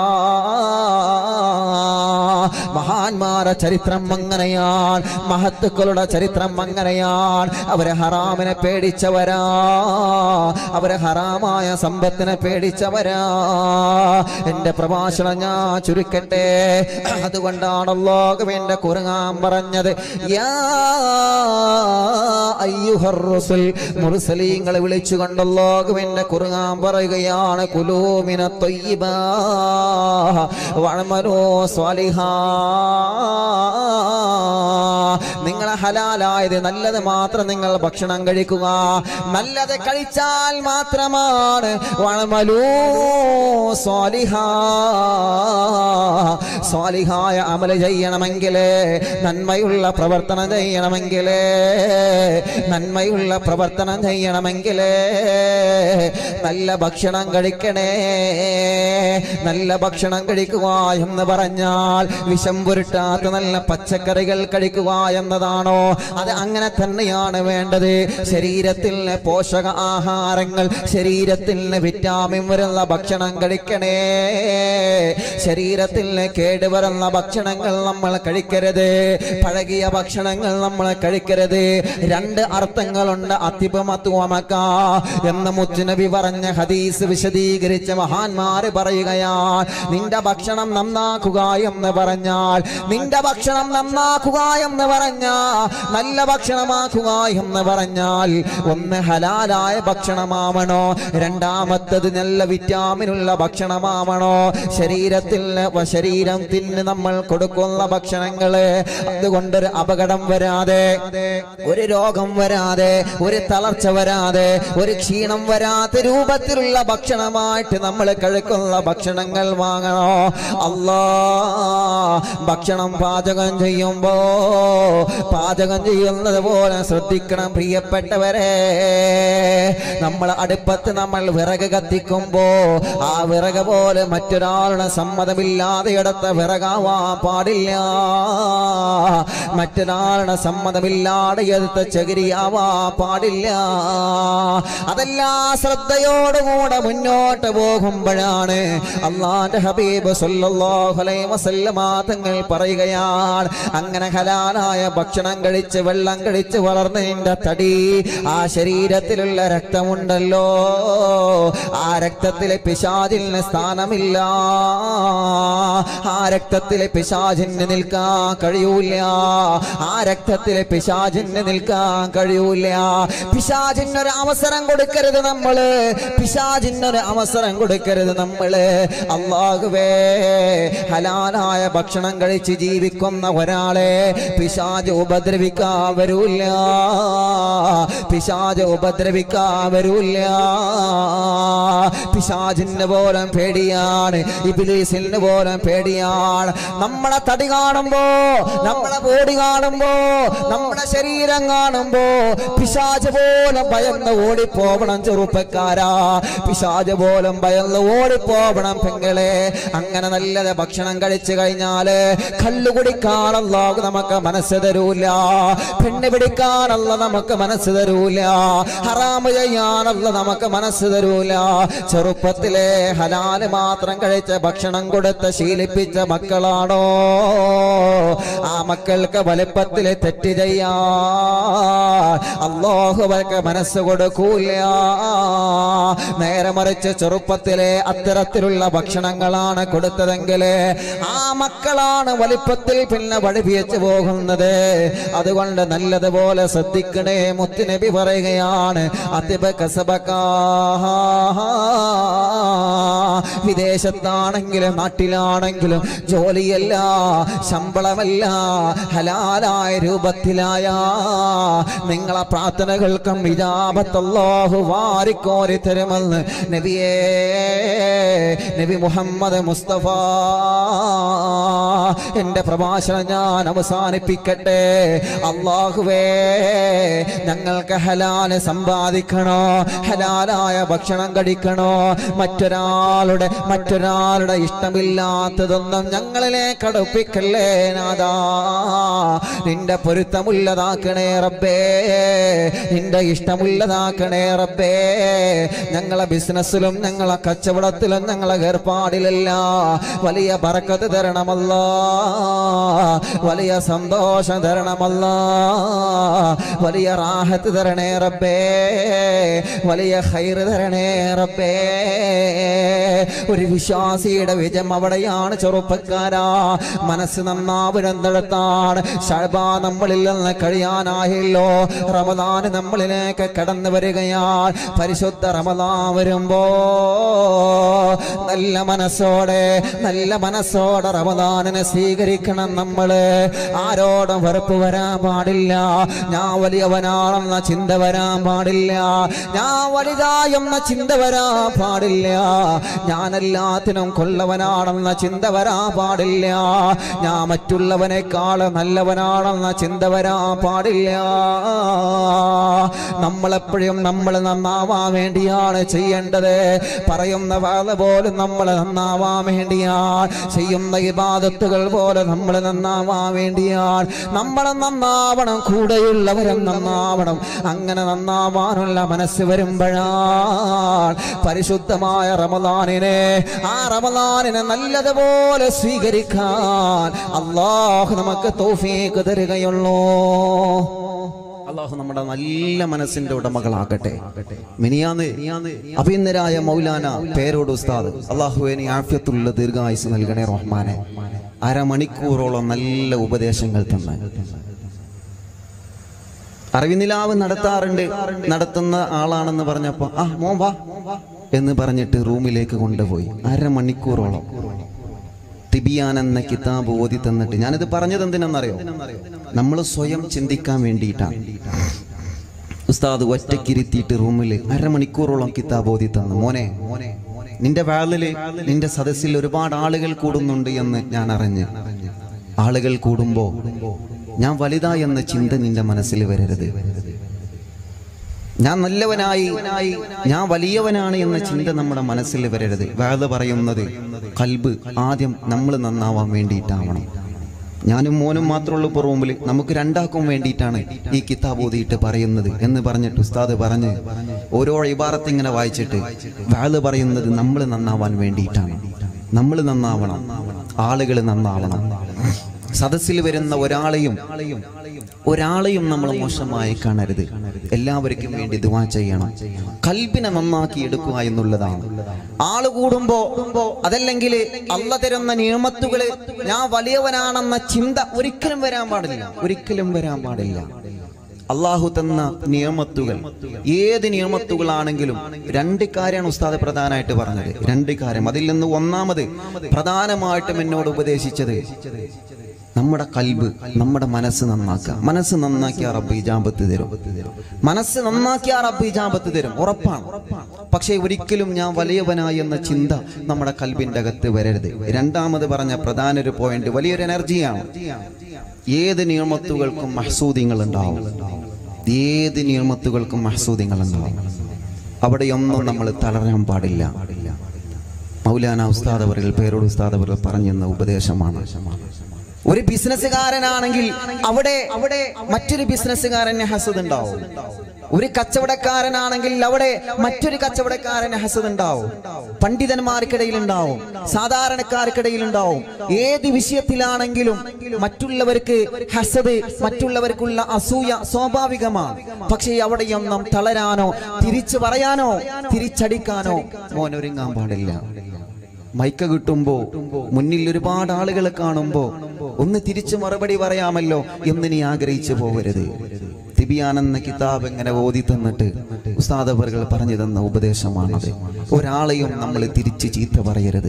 മഹാന്മാരുടെ ചരിത്രം അങ്ങനെയാണ്, മഹത്തുക്കളുടെ ചരിത്രം അങ്ങനെയാണ്. അവര് ഹറാമിനെ പേടിച്ചവരാ, അവര് ഹറാമായ സമ്പത്തിനെ പേടിച്ചവരാ. എന്റെ പ്രഭാഷണം ഞാൻ ചുരുക്കട്ടെ. അതുകൊണ്ടാണ് അല്ലാഹുവിന്റെ ഖുർആൻ പറഞ്ഞത്, യാ അയ്യുഹർ റസൂൽ, മുർസലീങ്ങളെ വിളിച്ചുകൊണ്ട് അല്ലാഹുവിന്റെ ഖുർആൻ പറയുകയാണ്, കുലൂ മിനത് ത്വയ്യിബാ വഅമലൂ സ്വാലിഹാ. നിങ്ങൾ ഹലാലായത് നല്ലത് മാത്രം നിങ്ങൾ ഭക്ഷണം കഴിക്കുക. നല്ലത് കഴിച്ചാൽ മാത്രമാണ് വഅമലൂ സ്വാലിഹാ, സ്വാലിഹായ അമൽ ചെയ്യണമെങ്കിൽ, നന്മയുള്ള പ്രവർത്തനം ചെയ്യണമെങ്കിൽ, നന്മയുള്ള പ്രവർത്തനം ചെയ്യണമെങ്കിൽ നല്ല ഭക്ഷണം കഴിക്കണേ. നല്ല ഭക്ഷണം കഴിക്കുക എന്ന് പറഞ്ഞാൽ വിഷം പുരട്ടാത്ത നല്ല പച്ചക്കറികൾ കഴിക്കുക എന്നതാണോ? അത് അങ്ങനെ തന്നെയാണ് വേണ്ടത്. ശരീരത്തിന് പോഷക ആഹാരങ്ങൾ, ശരീരത്തിന് വിറ്റാമിൻ വരുന്ന ഭക്ഷണം കഴിക്കണേ. ശരീരത്തിന് കേടുവരുന്ന ഭക്ഷണങ്ങൾ നമ്മൾ കഴിക്കരുത്, പഴകിയ ഭക്ഷണങ്ങൾ നമ്മൾ കഴിക്കരുത്. രണ്ട് അർത്ഥങ്ങളുണ്ട് അതിപമത്വമക എന്ന് മുത്തുനബി പറഞ്ഞ ഹദീസ് വിശദീകരിച്ച മഹാന്മാര് പറയുകയാണ്. നിന്റെ ഭക്ഷണം നന്നാക്കുക എന്ന് പറഞ്ഞാൽ, നിന്റെ ഭക്ഷണം നന്നാക്കുക എന്ന് പറഞ്ഞാൽ, നല്ല ഭക്ഷണമാക്കുക എന്ന് പറഞ്ഞാൽ, ഒന്ന് ഹലാലായ ഭക്ഷണമാവണോ, രണ്ടാമത്തത് നല്ല വിറ്റാമിനുള്ള ഭക്ഷണമാവണോ. ശരീരത്തിന് നമ്മൾ കൊടുക്കുന്ന ഭക്ഷണങ്ങള് അതുകൊണ്ടൊരു അപകടം വരാതെ, ഒരു രോഗം വരാതെ, ഒരു തളർച്ച വരാതെ, ഒരു ക്ഷീണം വരാത്ത രൂപത്തിലുള്ള ഭക്ഷണമായിട്ട് നമ്മൾ കഴിക്കുന്ന ഭക്ഷണങ്ങൾ വാങ്ങണോ. അല്ലാ, ഭക്ഷണം പാചകം ചെയ്യുമ്പോ പാചകം ചെയ്യുന്നത് പോലെ ശ്രദ്ധിക്കണം പ്രിയപ്പെട്ടവരെ. നമ്മൾ അടുപ്പത്ത് നമ്മൾ വിറക് കത്തിക്കുമ്പോ ആ വിറക് പോലെ മറ്റൊരാളുടെ സമ്മതമില്ലാതെ എടുത്ത വിറകാവാൻ പാടില്ല. മറ്റൊരാളുടെ സമ്മതമില്ലാതെ എടുത്ത ചകിരിയാവാൻ പാടില്ല. അതെല്ലാം ശ്രദ്ധയോടുകൂടെ മുന്നോട്ട് പോകുമ്പോഴാണ് അല്ലാഹുവിന്റെ ഹബീബ് സല്ലല്ലാഹു അലൈഹി വസല്ലമ തങ്ങൾ പറയുകയാണ്, അങ്ങനെ ഹലാലായ ഭക്ഷണം കഴിച്ച് വെള്ളം കഴിച്ച് വളർന്നതിന്റെ തടി ആ ശരീരത്തിലുള്ള രക്തമുണ്ടല്ലോ, ആ രക്തത്തിലെ പിശാചിന് സ്ഥാനമില്ല. ആ രക്തത്തിലെ പിശാചിന് നിൽക്കാൻ കഴിയൂല. ആ രക്തത്തിലെ പിശാചിന് നിൽക്കാൻ കഴിയൂല. പിശാചിനൊരു അവസരം കൊടുക്കരുത് നമ്മള്. പിശാചിനൊരു അവസരം കൊടുക്കരുത് നമ്മള്. അല്ലാഹുവേ, ഹലാലായ ഭക്ഷണം കഴിച്ച് ജീവിക്കുന്ന ഒരാളെ പിശാച് ഉപദ്രവിക്കാൻ വരൂല്ല. പിശാച് ഉപദ്രവിക്കാൻ വരൂല്ല. പിശാചിന് പോലും പേടിയാണ്, ഇബ്ലീസിന് പോലും പേടിയാണ്. നമ്മളെ തടി കാണുമ്പോ, നമ്മളെ ബോഡി കാണുമ്പോ, നമ്മുടെ ശരീരം കാണുമ്പോ പിശാച് പോലും ഭയന്ന് ഓടിപ്പോവണം ചെറുപ്പക്കാരാ. പിശാച് പോലും ഭയന്ന് ഓടിപ്പോവണം പെങ്ങളെ. അങ്ങനെ നല്ലത് ഭക്ഷണം കഴിച്ചു കഴിഞ്ഞാല് കള്ളു കുടിക്കാനല്ല നമുക്ക് മനസ്സ് തരൂല, പെണ്ണ് പിടിക്കാനല്ല നമുക്ക് മനസ്സ് തരൂല, ഹറാമ് ചെയ്യാനല്ല നമുക്ക് മനസ്സ് തരൂല. ചെറുപ്പത്തിലെ ഹലാല് മാത്രം കഴിച്ച ഭക്ഷണം കൊടുത്ത് ശീലിപ്പിച്ച മക്കളാണോ ആ മക്കൾക്ക് വലുപ്പത്തിലെ തെറ്റ് ചെയ്യാൻ അല്ലാഹു അവർക്ക് മനസ്സ് കൊടുക്കൂല. നേരെ മറിച്ച് ചെറുപ്പത്തിലെ അത്തരത്തിലുള്ള ഭക്ഷണങ്ങളാണ് കൊടുത്തതെങ്കിൽ ആ മക്കളാണ് വലിപ്പത്തിൽ പിന്നെ വഴിപിയച്ചു പോകുന്നത്. അതുകൊണ്ട് നല്ലതുപോലെ ശ്രദ്ധിക്കണേ. മുത്തുനബി പറയുകയാണ്, വിദേശത്താണെങ്കിലും നാട്ടിലാണെങ്കിലും ജോലിയല്ല, ശമ്പളമല്ല, ഹലാലായ രൂപത്തിലായ നിങ്ങളെ പ്രാർത്ഥനകൾക്കും ഇജാബത്ത് അല്ലാഹു വാരിക്കോരി തരുമെന്ന് നബി മുഹമ്മദ് മുസ്തഫ. എന്റെ പ്രഭാഷണം ഞാൻ അവസാനിപ്പിക്കട്ടെ. അല്ലാഹുവേ, ഞങ്ങൾക്ക് ഹലാല് സമ്പാദിക്കണോ, ഹലാലായ ഭക്ഷണം കഴിക്കണോ, മറ്റൊരാളുടെ ഇഷ്ടമില്ലാത്തതൊന്നും ഞങ്ങളിലേക്ക് അടുപ്പിക്കല്ലേ നാഥാ. നിന്റെ പൊരുത്തമുള്ളതാക്കണേ റബ്ബേ, നിന്റെ ഇഷ്ടമുള്ളതാക്കണേ റബ്ബേ. ഞങ്ങളെ ബിസിനസ്സിലും ഞങ്ങളെ കച്ചവടത്തിലും ഞങ്ങളെ ഏർപ്പാടിലല്ല വലിയ ബറക്കത്ത് തരണമല്ലാ, വലിയ സന്തോഷം തരണമല്ലാ, വലിയ റാഹത്ത് തരണേ റബ്ബേ, വലിയ ഖൈർ തരണേ റബ്ബേ. ഒരു വിശ്വാസിയുടെ വിജയം അവിടെയാണ് ചെറുപ്പക്കാരാ. മനസ്സ് നന്നാവുന്നിടത്താണ്. ശഅബാൻ നമ്മളിൽ നിന്ന് കഴിയാനായല്ലോ. റമദാൻ നമ്മളിലേക്ക് കടന്നു വരികയാണ്. പരിശുദ്ധ റമദാൻ വരുമ്പോ നല്ല മനസ്സോടെ റമദാനിനെ സ്വീകരിക്കണം നമ്മള്. ആരോടും വെറുപ്പ് വരാൻ പാടില്ല. ഞാൻ വലിയവനാണെന്ന ചിന്ത വരാൻ പാടില്ല. ഞാൻ വലുതായെന്ന ചിന്ത വരാൻ പാടില്ല. ഞാൻ എല്ലാത്തിനും കൊള്ളവനാണെന്ന ചിന്ത വരാൻ പാടില്ല. ഞാൻ മറ്റുള്ളവനേക്കാൾ നല്ലവനാണെന്ന ചിന്ത വരാൻ പാടില്ല. നമ്മളെപ്പോഴും നമ്മൾ നന്നാവാൻ വേണ്ടിയാണ് ചെയ്യേണ്ടത്. പറയുന്ന വാദ പോലും നമ്മൾ നന്നാവാൻ വേണ്ടിയാണ്. ചെയ്യുന്ന ഇബാദത്തുകൾ പോലെ നമ്മൾ നന്നാവാൻ വേണ്ടിയാണ്. നമ്മൾ നന്നാവണം, കൂടെയുള്ളവരും നന്നാവണം. അങ്ങനെ നന്നാവാനുള്ള മനസ്സ് വരുമ്പോഴാണ് പരിശുദ്ധമായ റമദാനിനെ, ആ റമദാനിനെ നല്ലതുപോലെ സ്വീകരിക്കാൻ അല്ലാഹു നമുക്ക് തൗഫീഖ് തരുകയുള്ളൂ. അല്ലാഹു നമ്മുടെ നല്ല മനസ്സിന്റെ ഉടമകളാകട്ടെ. മിനിയാന്ന് അഭിനന്ദനായ മൗലാന പേരോട് ഉസ്താദ്, അല്ലാഹുവേ നീ ആഫിയത്തുള്ള ദീർഘായുസ് നൽകണേ റഹ്മാനെ. അരമണിക്കൂറോളം നല്ല ഉപദേശങ്ങൾ തന്ന് അറിവിനിലാവ് നടത്തുന്ന ആളാണെന്ന് പറഞ്ഞപ്പോ മോൻ വാ എന്ന് പറഞ്ഞിട്ട് റൂമിലേക്ക് കൊണ്ടുപോയി. അരമണിക്കൂറോളം തിബിയാൻ എന്ന കിതാബ് ഓതി തന്നിട്ട്, ഞാനിത് പറഞ്ഞത് എന്തിനെന്നറിയോ, നമ്മൾ സ്വയം ചിന്തിക്കാൻ വേണ്ടിയിട്ടാണ്. ഉസ്താദ് ഒറ്റക്കിരുത്തിയിട്ട് റൂമിൽ അരമണിക്കൂറോളം കിതാബ് ഓതി തന്നു. മോനെ, നിന്റെ വാളില് നിന്റെ സദസ്സിൽ ഒരുപാട് ആളുകൾ കൂടുന്നുണ്ട് എന്ന് ഞാൻ അറിഞ്ഞ്. ആളുകൾ കൂടുമ്പോ ഞാൻ വലുതായി എന്ന ചിന്ത നിന്റെ മനസ്സിൽ വരരുത്. ഞാൻ നല്ലവനായി, ഞാൻ വലിയവനാണ് എന്ന ചിന്ത നമ്മുടെ മനസ്സിൽ വരരുത്. വഅദ് പറയുന്നത് ഖൽബ് ആദ്യം നമ്മൾ നന്നാവാൻ വേണ്ടിയിട്ടാവണം. ഞാനും മോനും മാത്രമുള്ള പുറമുമ്പിൽ നമുക്ക് രണ്ടാക്കും വേണ്ടിയിട്ടാണ് ഈ കിതാബ് ഓതിയിട്ട് പറയുന്നത് എന്ന് പറഞ്ഞിട്ട് ഉസ്താദ് പറഞ്ഞ് ഓരോ ഇബാറത്ത് ഇങ്ങനെ വായിച്ചിട്ട് വഅദ് പറയുന്നത് നമ്മൾ നന്നാവാൻ വേണ്ടിയിട്ടാണ്. നമ്മൾ നന്നാവണം, ആളുകൾ നന്നാവണം. സദസ്സിൽ വരുന്ന ഒരാളെയും നമ്മൾ മോശമായി കാണരുത്. എല്ലാവർക്കും വേണ്ടി ദുആ ചെയ്യണം. ഖൽബിനെ നന്നാക്കി എടുക്കുക എന്നുള്ളതാണ്. ആള് കൂടുമ്പോ അതല്ലെങ്കിൽ അള്ള തരുന്ന നിയമത്തുകള് ഞാൻ വലിയവനാണെന്ന ചിന്ത ഒരിക്കലും വരാൻ പാടില്ല. അള്ളാഹു തന്ന നിയമത്തുകൾ, ഏത് നിയമത്തുകളാണെങ്കിലും 2 കാര്യമാണ് ഉസ്താദ് പ്രധാനമായിട്ട് പറഞ്ഞത്. 2 കാര്യം. അതിൽ നിന്ന് ഒന്നാമത് പ്രധാനമായിട്ടും എന്നോട് ഉപദേശിച്ചത് നമ്മുടെ ഖൽബ്, നമ്മുടെ മനസ്സ് നന്നാക്കുക. മനസ്സ് നന്നാക്കിയ റബ്ബ് ഇജാബത്ത് തരും, ഉറപ്പാണ്. പക്ഷേ ഒരിക്കലും ഞാൻ വലിയവനായി എന്ന ചിന്ത നമ്മുടെ ഖൽബിന്റെ അകത്ത് വരരുത്. രണ്ടാമത് പറഞ്ഞ പ്രധാന ഒരു പോയിന്റ് വലിയൊരു എനർജിയാണ്. ഏത് നിയമത്തുകൾക്കും മഹ്സൂദിങ്ങൾ ഉണ്ടാവും. അവിടെയൊന്നും നമ്മൾ തളരാൻ പാടില്ല. മൗലാന ഉസ്താദ് അവர்கள், പേരോട് ഉസ്താദ് അവர்கள் പറഞ്ഞെന്ന ഉപദേശമാണ്. ഒരു ബിസിനസ്സുകാരനാണെങ്കിൽ അവിടെ മറ്റൊരു ബിസിനസ്സുകാരന് ഹസദ് ഉണ്ടാവും. ഒരു കച്ചവടക്കാരനാണെങ്കിൽ അവിടെ മറ്റൊരു കച്ചവടക്കാരന് ഹസദ് ഉണ്ടാവും. പണ്ഡിതന്മാർക്കിടയിൽ ഉണ്ടാവും, സാധാരണക്കാർക്കിടയിൽ ഉണ്ടാവും. ഏത് വിഷയത്തിലാണെങ്കിലും മറ്റുള്ളവർക്ക് ഹസദ്, മറ്റുള്ളവർക്കുള്ള അസൂയ സ്വാഭാവികമാണ്. പക്ഷേ അവിടെയൊന്നും തളരാനോ തിരിച്ചു പറയാനോ തിരിച്ചടിക്കാനോ മോനൊരുങ്ങാൻ പാടില്ല. മൈക്ക കിട്ടുമ്പോ, മുന്നിൽ ഒരുപാട് ആളുകളെ കാണുമ്പോ ഒന്ന് തിരിച്ചു മറുപടി പറയാമല്ലോ എന്ന് നീ ആഗ്രഹിച്ചു പോകരുത്. തിബിയാൻ എന്ന കിതാബ് എങ്ങനെ ഓതി തന്നിട്ട് ഉസ്താദ് അവர்கள் പറഞ്ഞു തന്ന ഉപദേശമാണത്. ഒരാളെയും നമ്മൾ തിരിച്ച് ചീത്ത പറയരുത്.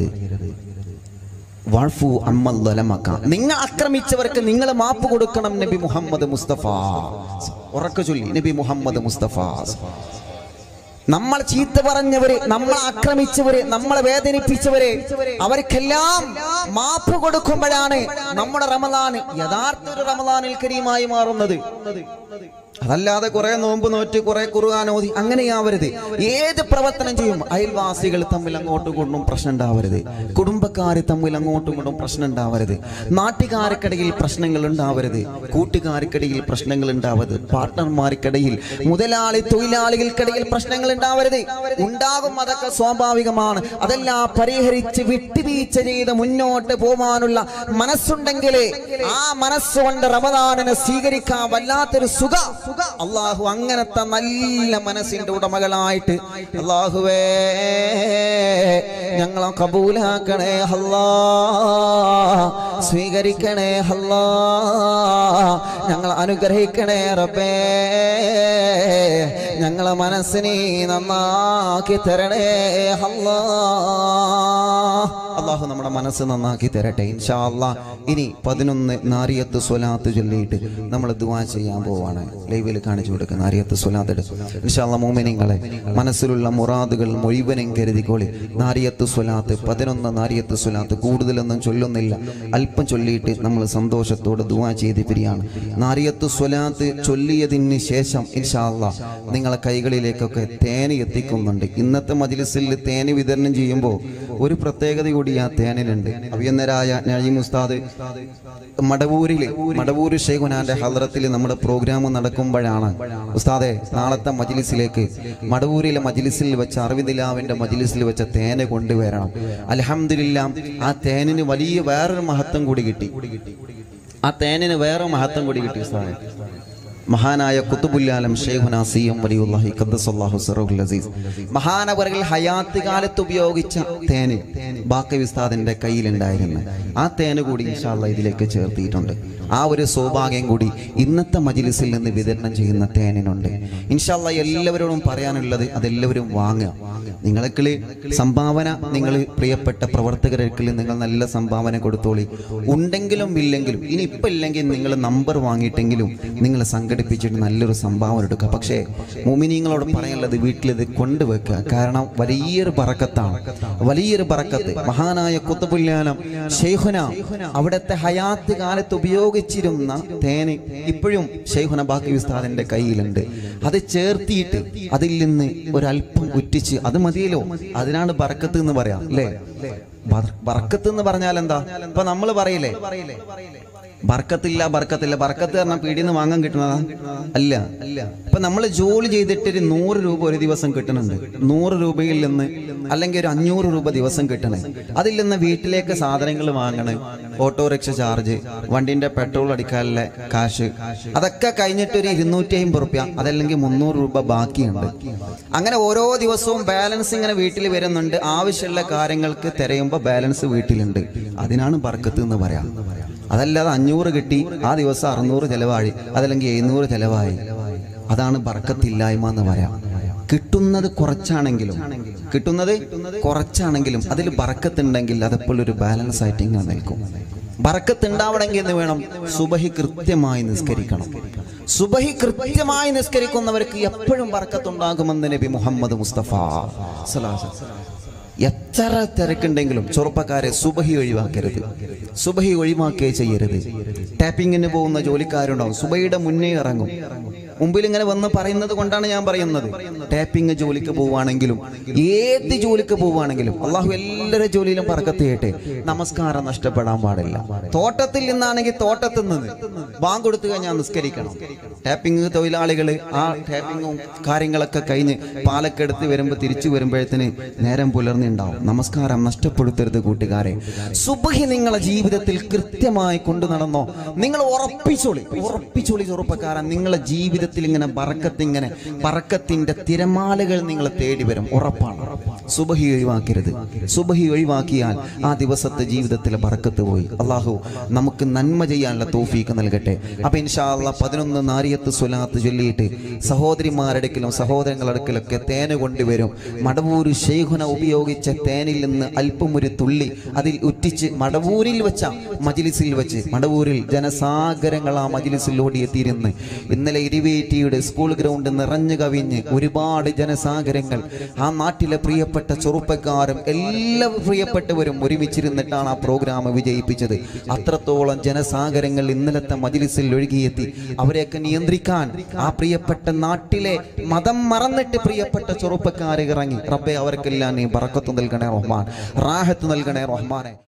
വാഫു അമ്മൽ ലമക, നിങ്ങൾ ആക്രമിച്ചവർക്ക് നിങ്ങൾ മാപ്പ് കൊടുക്കണം. നബി മുഹമ്മദ് മുസ്തഫ ഉറക്കെ ചൊല്ലി, നബി മുഹമ്മദ് മുസ്തഫ. നമ്മൾ ചീത്ത പറഞ്ഞവര്, നമ്മൾ ആക്രമിച്ചവര്, നമ്മളെ വേദനിപ്പിച്ചവര്, അവർക്കെല്ലാം മാപ്പ് കൊടുക്കുമ്പോഴാണ് നമ്മുടെ റമളാൻ യഥാർത്ഥ ഒരു റമളാനുൽ കരീമായി മാറുന്നത്. അതല്ലാതെ കുറെ നോമ്പ് നോറ്റ് കുറെ ഖുർആൻ ഓതി അങ്ങനെയാവരുത്. ഏത് പ്രവർത്തനം ചെയ്യും അയൽവാസികൾ തമ്മിൽ അങ്ങോട്ടും ഇങ്ങോട്ടും പ്രശ്നം ഉണ്ടാവരുത്. കുടുംബക്കാർ തമ്മിൽ അങ്ങോട്ടും ഇങ്ങോട്ടും പ്രശ്നം ഉണ്ടാവരുത്. നാട്ടുകാർക്കിടയിൽ പ്രശ്നങ്ങൾ ഉണ്ടാവരുത്. കൂട്ടുകാർക്കിടയിൽ പ്രശ്നങ്ങൾ ഉണ്ടാവരുത്. പാർട്ട്ണർമാർക്കിടയിൽ, മുതലാളി തൊഴിലാളികൾക്കിടയിൽ പ്രശ്നങ്ങൾ ഉണ്ടാവരുത്. ഉണ്ടാകും, അതൊക്കെ സ്വാഭാവികമാണ്. അതെല്ലാം പരിഹരിച്ച് വിട്ടുവീഴ്ച ചെയ്ത് മുന്നോട്ട് പോകാനുള്ള മനസ്സുണ്ടെങ്കിൽ ആ മനസ്സുകൊണ്ട് റമദാനിനെ സ്വീകരിക്കാൻ വല്ലാത്തൊരു സുഖം അള്ളാഹു അങ്ങനത്തെ നല്ല മനസ്സിന്റെ ഉടമകളായിട്ട് അള്ളാഹുവേ ഞങ്ങളെ കബൂലാക്കണേ അല്ലാ, സ്വീകരിക്കണേ അല്ലാ, ഞങ്ങളെ അനുഗ്രഹിക്കണേ റബ്ബേ, ഞങ്ങളെ മനസ്സിനെ നന്നാക്കി തരണേ അല്ലാ. അള്ളാഹു നമ്മുടെ മനസ്സ് നന്നാക്കി തരട്ടെ ഇൻഷാ അല്ലാ. ഇനി 11 നാരിയത്ത് സ്വലാത്ത് ചൊല്ലിയിട്ട് നമ്മൾ ദുആ ചെയ്യാൻ പോവാണ്. ലൈവിൽ കാണിച്ചു കൊടുക്കുന്ന നാരിയത്ത് സ്വലാത്ത് ഇൻഷാ അല്ലാ. മുഅ്മിനീങ്ങളെ, മനസ്സിലുള്ള മുറാദുകൾ മുഴുവനും കരുതിക്കോളി. നാരിയത്ത് സ്വലാത്ത് 11 നാരിയത്ത് സ്വലാത്ത്, കൂടുതലൊന്നും ചൊല്ലുന്നില്ല, അല്പം ചൊല്ലിയിട്ട് നമ്മൾ സന്തോഷത്തോടെ ദുആ ചെയ്ത് പിരിയാണ്. നാരിയത്ത് സ്വലാത്ത് ചൊല്ലിയതിന് ശേഷം ഇൻഷാ അല്ലാ നിങ്ങളെ കൈകളിലേക്കൊക്കെ തേന് എത്തിക്കുന്നുണ്ട്. ഇന്നത്തെ മജ്ലിസിൽ തേന് വിതരണം ചെയ്യുമ്പോൾ ഒരു പ്രത്യേകത കൂടി ആ തേനിലുണ്ട്. അഭിയന്നരായ നഈം ഉസ്താദ് മടവൂർ ശൈഖുനാന്റെ ഹദ്റത്തിൽ നമ്മുടെ പ്രോഗ്രാം നടക്കുമ്പോഴാണ് ഉസ്താദെ നാളത്തെ മജ്ലിസിലേക്ക് മടവൂരിലെ മജ്ലിസിൽ വെച്ച അറിവിദിലാവിന്റെ മജ്ലിസിൽ വെച്ച തേന് കൊണ്ടുവരണം. അൽഹംദുലില്ലാ, ആ തേനിന് വലിയ വേറൊരു മഹത്വം കൂടി കിട്ടി. ഉസ്താദെ മഹാനായ ഖുതുബുൽ ശൈഖുനാ സിഎം വലിയുല്ലാഹി ഖദ്ദസല്ലാഹു സിറഹുൽ അസീസ് മഹാനവറുകൾ ഹയാത്ത് കാലത്ത് ഉപയോഗിച്ച തേന് ബാക്കി ഉസ്താദിന്റെ കയ്യിലുണ്ടായിരുന്നു. ആ തേന് കൂടി ഇൻഷാ അല്ലാഹ് ഇതിലേക്ക് ചേർത്തിയിട്ടുണ്ട്. ആ ഒരു സൗഭാഗ്യം കൂടി ഇന്നത്തെ മജ്ലിസിൽ നിന്ന് വിതരണം ചെയ്യുന്ന തേനിനുണ്ട്. ഇൻഷാ അല്ലാഹ് എല്ലാവരോടും പറയാനുള്ളത് അതെല്ലാവരും വാങ്ങുക. നിങ്ങൾക്ക് സംഭാവന, നിങ്ങൾ പ്രിയപ്പെട്ട പ്രവർത്തകർക്ക് നിങ്ങൾ നല്ല സംഭാവന കൊടുത്തോളി. ഉണ്ടെങ്കിലും ഇല്ലെങ്കിലും, ഇനി ഇപ്പം ഇല്ലെങ്കിൽ നിങ്ങൾ നമ്പർ വാങ്ങിയിട്ടെങ്കിലും നിങ്ങൾ സംഘടിപ്പിക്കുക. സംഘടിപ്പിച്ചിട്ട് നല്ലൊരു സംഭാവന എടുക്കുക. പക്ഷേ മുഅ്മിനീങ്ങളോട് പറയാനുള്ളത് വീട്ടിലിത് കൊണ്ടുവെക്കുക. കാരണം വലിയൊരു ബറക്കത്താണ്, വലിയൊരു ബറക്കത്ത്. മഹാനായ ഖുത്ബുൽ-ആലം ശൈഖുന അവിടുത്തെ ഹയാത്ത് കാലത്ത് ഉപയോഗിച്ചിരുന്ന തേന് ഇപ്പോഴും ശൈഖുന ബാക്കി ഉസ്താദിന്റെ കയ്യിലുണ്ട്. അത് ചേർത്തിയിട്ട് അതിൽ നിന്ന് ഒരല്പം ഉറ്റിച്ച് അത് മതിയല്ലോ, അതിനാണ് ബറക്കത്ത് എന്ന് പറയാം അല്ലേ. ബറക്കത്ത് എന്ന് പറഞ്ഞാൽ എന്താ? ഇപ്പൊ നമ്മൾ പറയില്ലേ ബർക്കത്തില്ല ബർക്കത്തില്ല, ബർക്കത്ത് പറഞ്ഞാൽ പീടിന്ന് വാങ്ങാൻ കിട്ടുന്നതാ? അല്ല. ഇപ്പൊ നമ്മൾ ജോലി ചെയ്തിട്ട് ഒരു 100 രൂപ ഒരു ദിവസം കിട്ടുന്നുണ്ട്. 100 രൂപയിൽ നിന്ന് അല്ലെങ്കിൽ ഒരു 500 രൂപ ദിവസം കിട്ടണേ. അതിൽ നിന്ന് വീട്ടിലേക്ക് സാധനങ്ങൾ വാങ്ങണം, ഓട്ടോറിക്ഷ ചാർജ്, വണ്ടിന്റെ പെട്രോൾ അടിക്കാനുള്ള കാശ്, അതൊക്കെ കഴിഞ്ഞിട്ട് ഒരു 250 രൂപ അതല്ലെങ്കിൽ 300 രൂപ ബാക്കിയുണ്ട്. അങ്ങനെ ഓരോ ദിവസവും ബാലൻസ് ഇങ്ങനെ വീട്ടിൽ വരുന്നുണ്ട്. ആവശ്യമുള്ള കാര്യങ്ങൾക്ക് തിരയുമ്പോൾ ബാലൻസ് വീട്ടിലുണ്ട്. അതിനാണ് ബർക്കത്ത് എന്ന് പറയാം. അതല്ലാതെ 500 കിട്ടി ആ ദിവസം 600 ചെലവായി അതല്ലെങ്കിൽ 700 ചെലവായി, അതാണ് ബർക്കത്തില്ലായ്മ എന്ന് പറയാം. കിട്ടുന്നത് കുറച്ചാണെങ്കിലും അതിൽ ബർക്കത്തുണ്ടെങ്കിൽ അതെപ്പോഴും ഒരു ബാലൻസ് ആയിട്ട് ഇങ്ങനെ നിൽക്കും. ബർക്കത്ത് ഉണ്ടാവണമെങ്കിൽ എന്ന് വേണം, സുബഹി കൃത്യമായി നിസ്കരിക്കണം. സുബഹി കൃത്യമായി നിസ്കരിക്കുന്നവർക്ക് എപ്പോഴും ബർക്കത്തുണ്ടാകുമെന്ന് നബി മുഹമ്മദ് മുസ്തഫ സ്വല്ലല്ലാഹു അലൈഹി വസല്ലം. എത്ര തിരക്കുണ്ടെങ്കിലും ചെറുപ്പക്കാരെ സുബഹി ഒഴിവാക്കരുത്, സുബഹി ഒഴിവാക്കേ ചെയ്യരുത്. ടാപ്പിങ്ങിന് പോകുന്ന ജോലിക്കാരുണ്ടാവും, സുബഹിയുടെ മുന്നേ ഇറങ്ങും. മുമ്പിൽ ഇങ്ങനെ വന്ന് പറയുന്നത് കൊണ്ടാണ് ഞാൻ പറയുന്നത്. ടാപ്പിംഗ് ജോലിക്ക് പോവുകയാണെങ്കിലും ഏത് ജോലിക്ക് പോവുകയാണെങ്കിലും അള്ളാഹു എല്ലാവരുടെ ജോലിയിലും ബർക്കത്ത് ചെയ്യട്ടെ. നമസ്കാരം നഷ്ടപ്പെടാൻ പാടില്ല. തോട്ടത്തിൽ നിന്നാണെങ്കിൽ തോട്ടത്തിൽ നിന്ന് ബാങ്ക് കൊടുത്തു കഴിഞ്ഞാൽ നിസ്കരിക്കണം. ടാപ്പിംഗ് തൊഴിലാളികൾ ആ ടാപ്പിങ്ങും കാര്യങ്ങളൊക്കെ കഴിഞ്ഞ് പാലക്കെടുത്ത് വരുമ്പോൾ തിരിച്ചു വരുമ്പോഴത്തേന് നേരം പുലർന്നുണ്ടാവും. നമസ്കാരം നഷ്ടപ്പെടുത്തരുത് കൂട്ടുകാരെ. സുബ്ഹി നിങ്ങളെ ജീവിതത്തിൽ കൃത്യമായി കൊണ്ടു നടന്നോ, നിങ്ങൾ ഉറപ്പിച്ചോളി ചെറുപ്പക്കാരൻ. നിങ്ങളെ ജീവിതത്തിൽ ഇങ്ങനെ ബർക്കത്തിന്റെ തിരമാലകൾ നിങ്ങളെ തേടി വരും, ഉറപ്പാണ്. സുബ്ഹി ഒഴിവാക്കരുത്. സുബ്ഹി ഒഴിവാക്കിയാൽ ആ ദിവസത്തെ ജീവിതത്തിലെ ബർക്കത്ത് പോയി. അള്ളാഹു നമുക്ക് നന്മ ചെയ്യാനുള്ള തൗഫീഖ് നൽകട്ടെ. അപ്പൊ ഇൻഷാ അല്ലാഹ് 11 നാരിയത്ത് സ്വലാത്ത് ചൊല്ലിയിട്ട് സഹോദരിമാരടുക്കലും സഹോദരങ്ങളടുക്കലൊക്കെ തേന് കൊണ്ടുവരും. മടവൂർ ശൈഖുന ഉപയോഗിച്ച തേനിൽ നിന്ന് അല്പം ഒരു തുള്ളി അതിൽ ഉറ്റിച്ച് മടവൂരിൽ വെച്ച മജ്ലിസിൽ വെച്ച്, മടവൂരിൽ ജനസാഗരങ്ങൾ ആ മജ്ലിസിൽ ഓടിയെത്തിയിരുന്ന് ഇന്നലെ ഇരുവേറ്റിയുടെ സ്കൂൾ ഗ്രൗണ്ട് നിറഞ്ഞു കവിഞ്ഞ് ഒരുപാട് ജനസാഗരങ്ങൾ, ആ നാട്ടിലെ പ്രിയപ്പെട്ട ചെറുപ്പക്കാരും എല്ലാ പ്രിയപ്പെട്ടവരും ഒരുമിച്ചിരുന്നിട്ടാണ് ആ പ്രോഗ്രാം വിജയിപ്പിച്ചത്. അത്രത്തോളം ജനസാഗരങ്ങൾ ഇന്നലത്തെ മജ്ലിസിൽ ഒഴുകിയെത്തി. അവരെയൊക്കെ നിയന്ത്രിക്കാൻ ആ പ്രിയപ്പെട്ട നാട്ടിലെ മതം മറന്നിട്ട് പ്രിയപ്പെട്ട ചെറുപ്പക്കാരെ ഇറങ്ങി. റബ്ബേ അവർക്കെല്ലാം നീ ബറക്കത്ത് നൽകണേ റഹ്മാൻ, റാഹത്ത് നൽകണേ റഹ്മാനെ.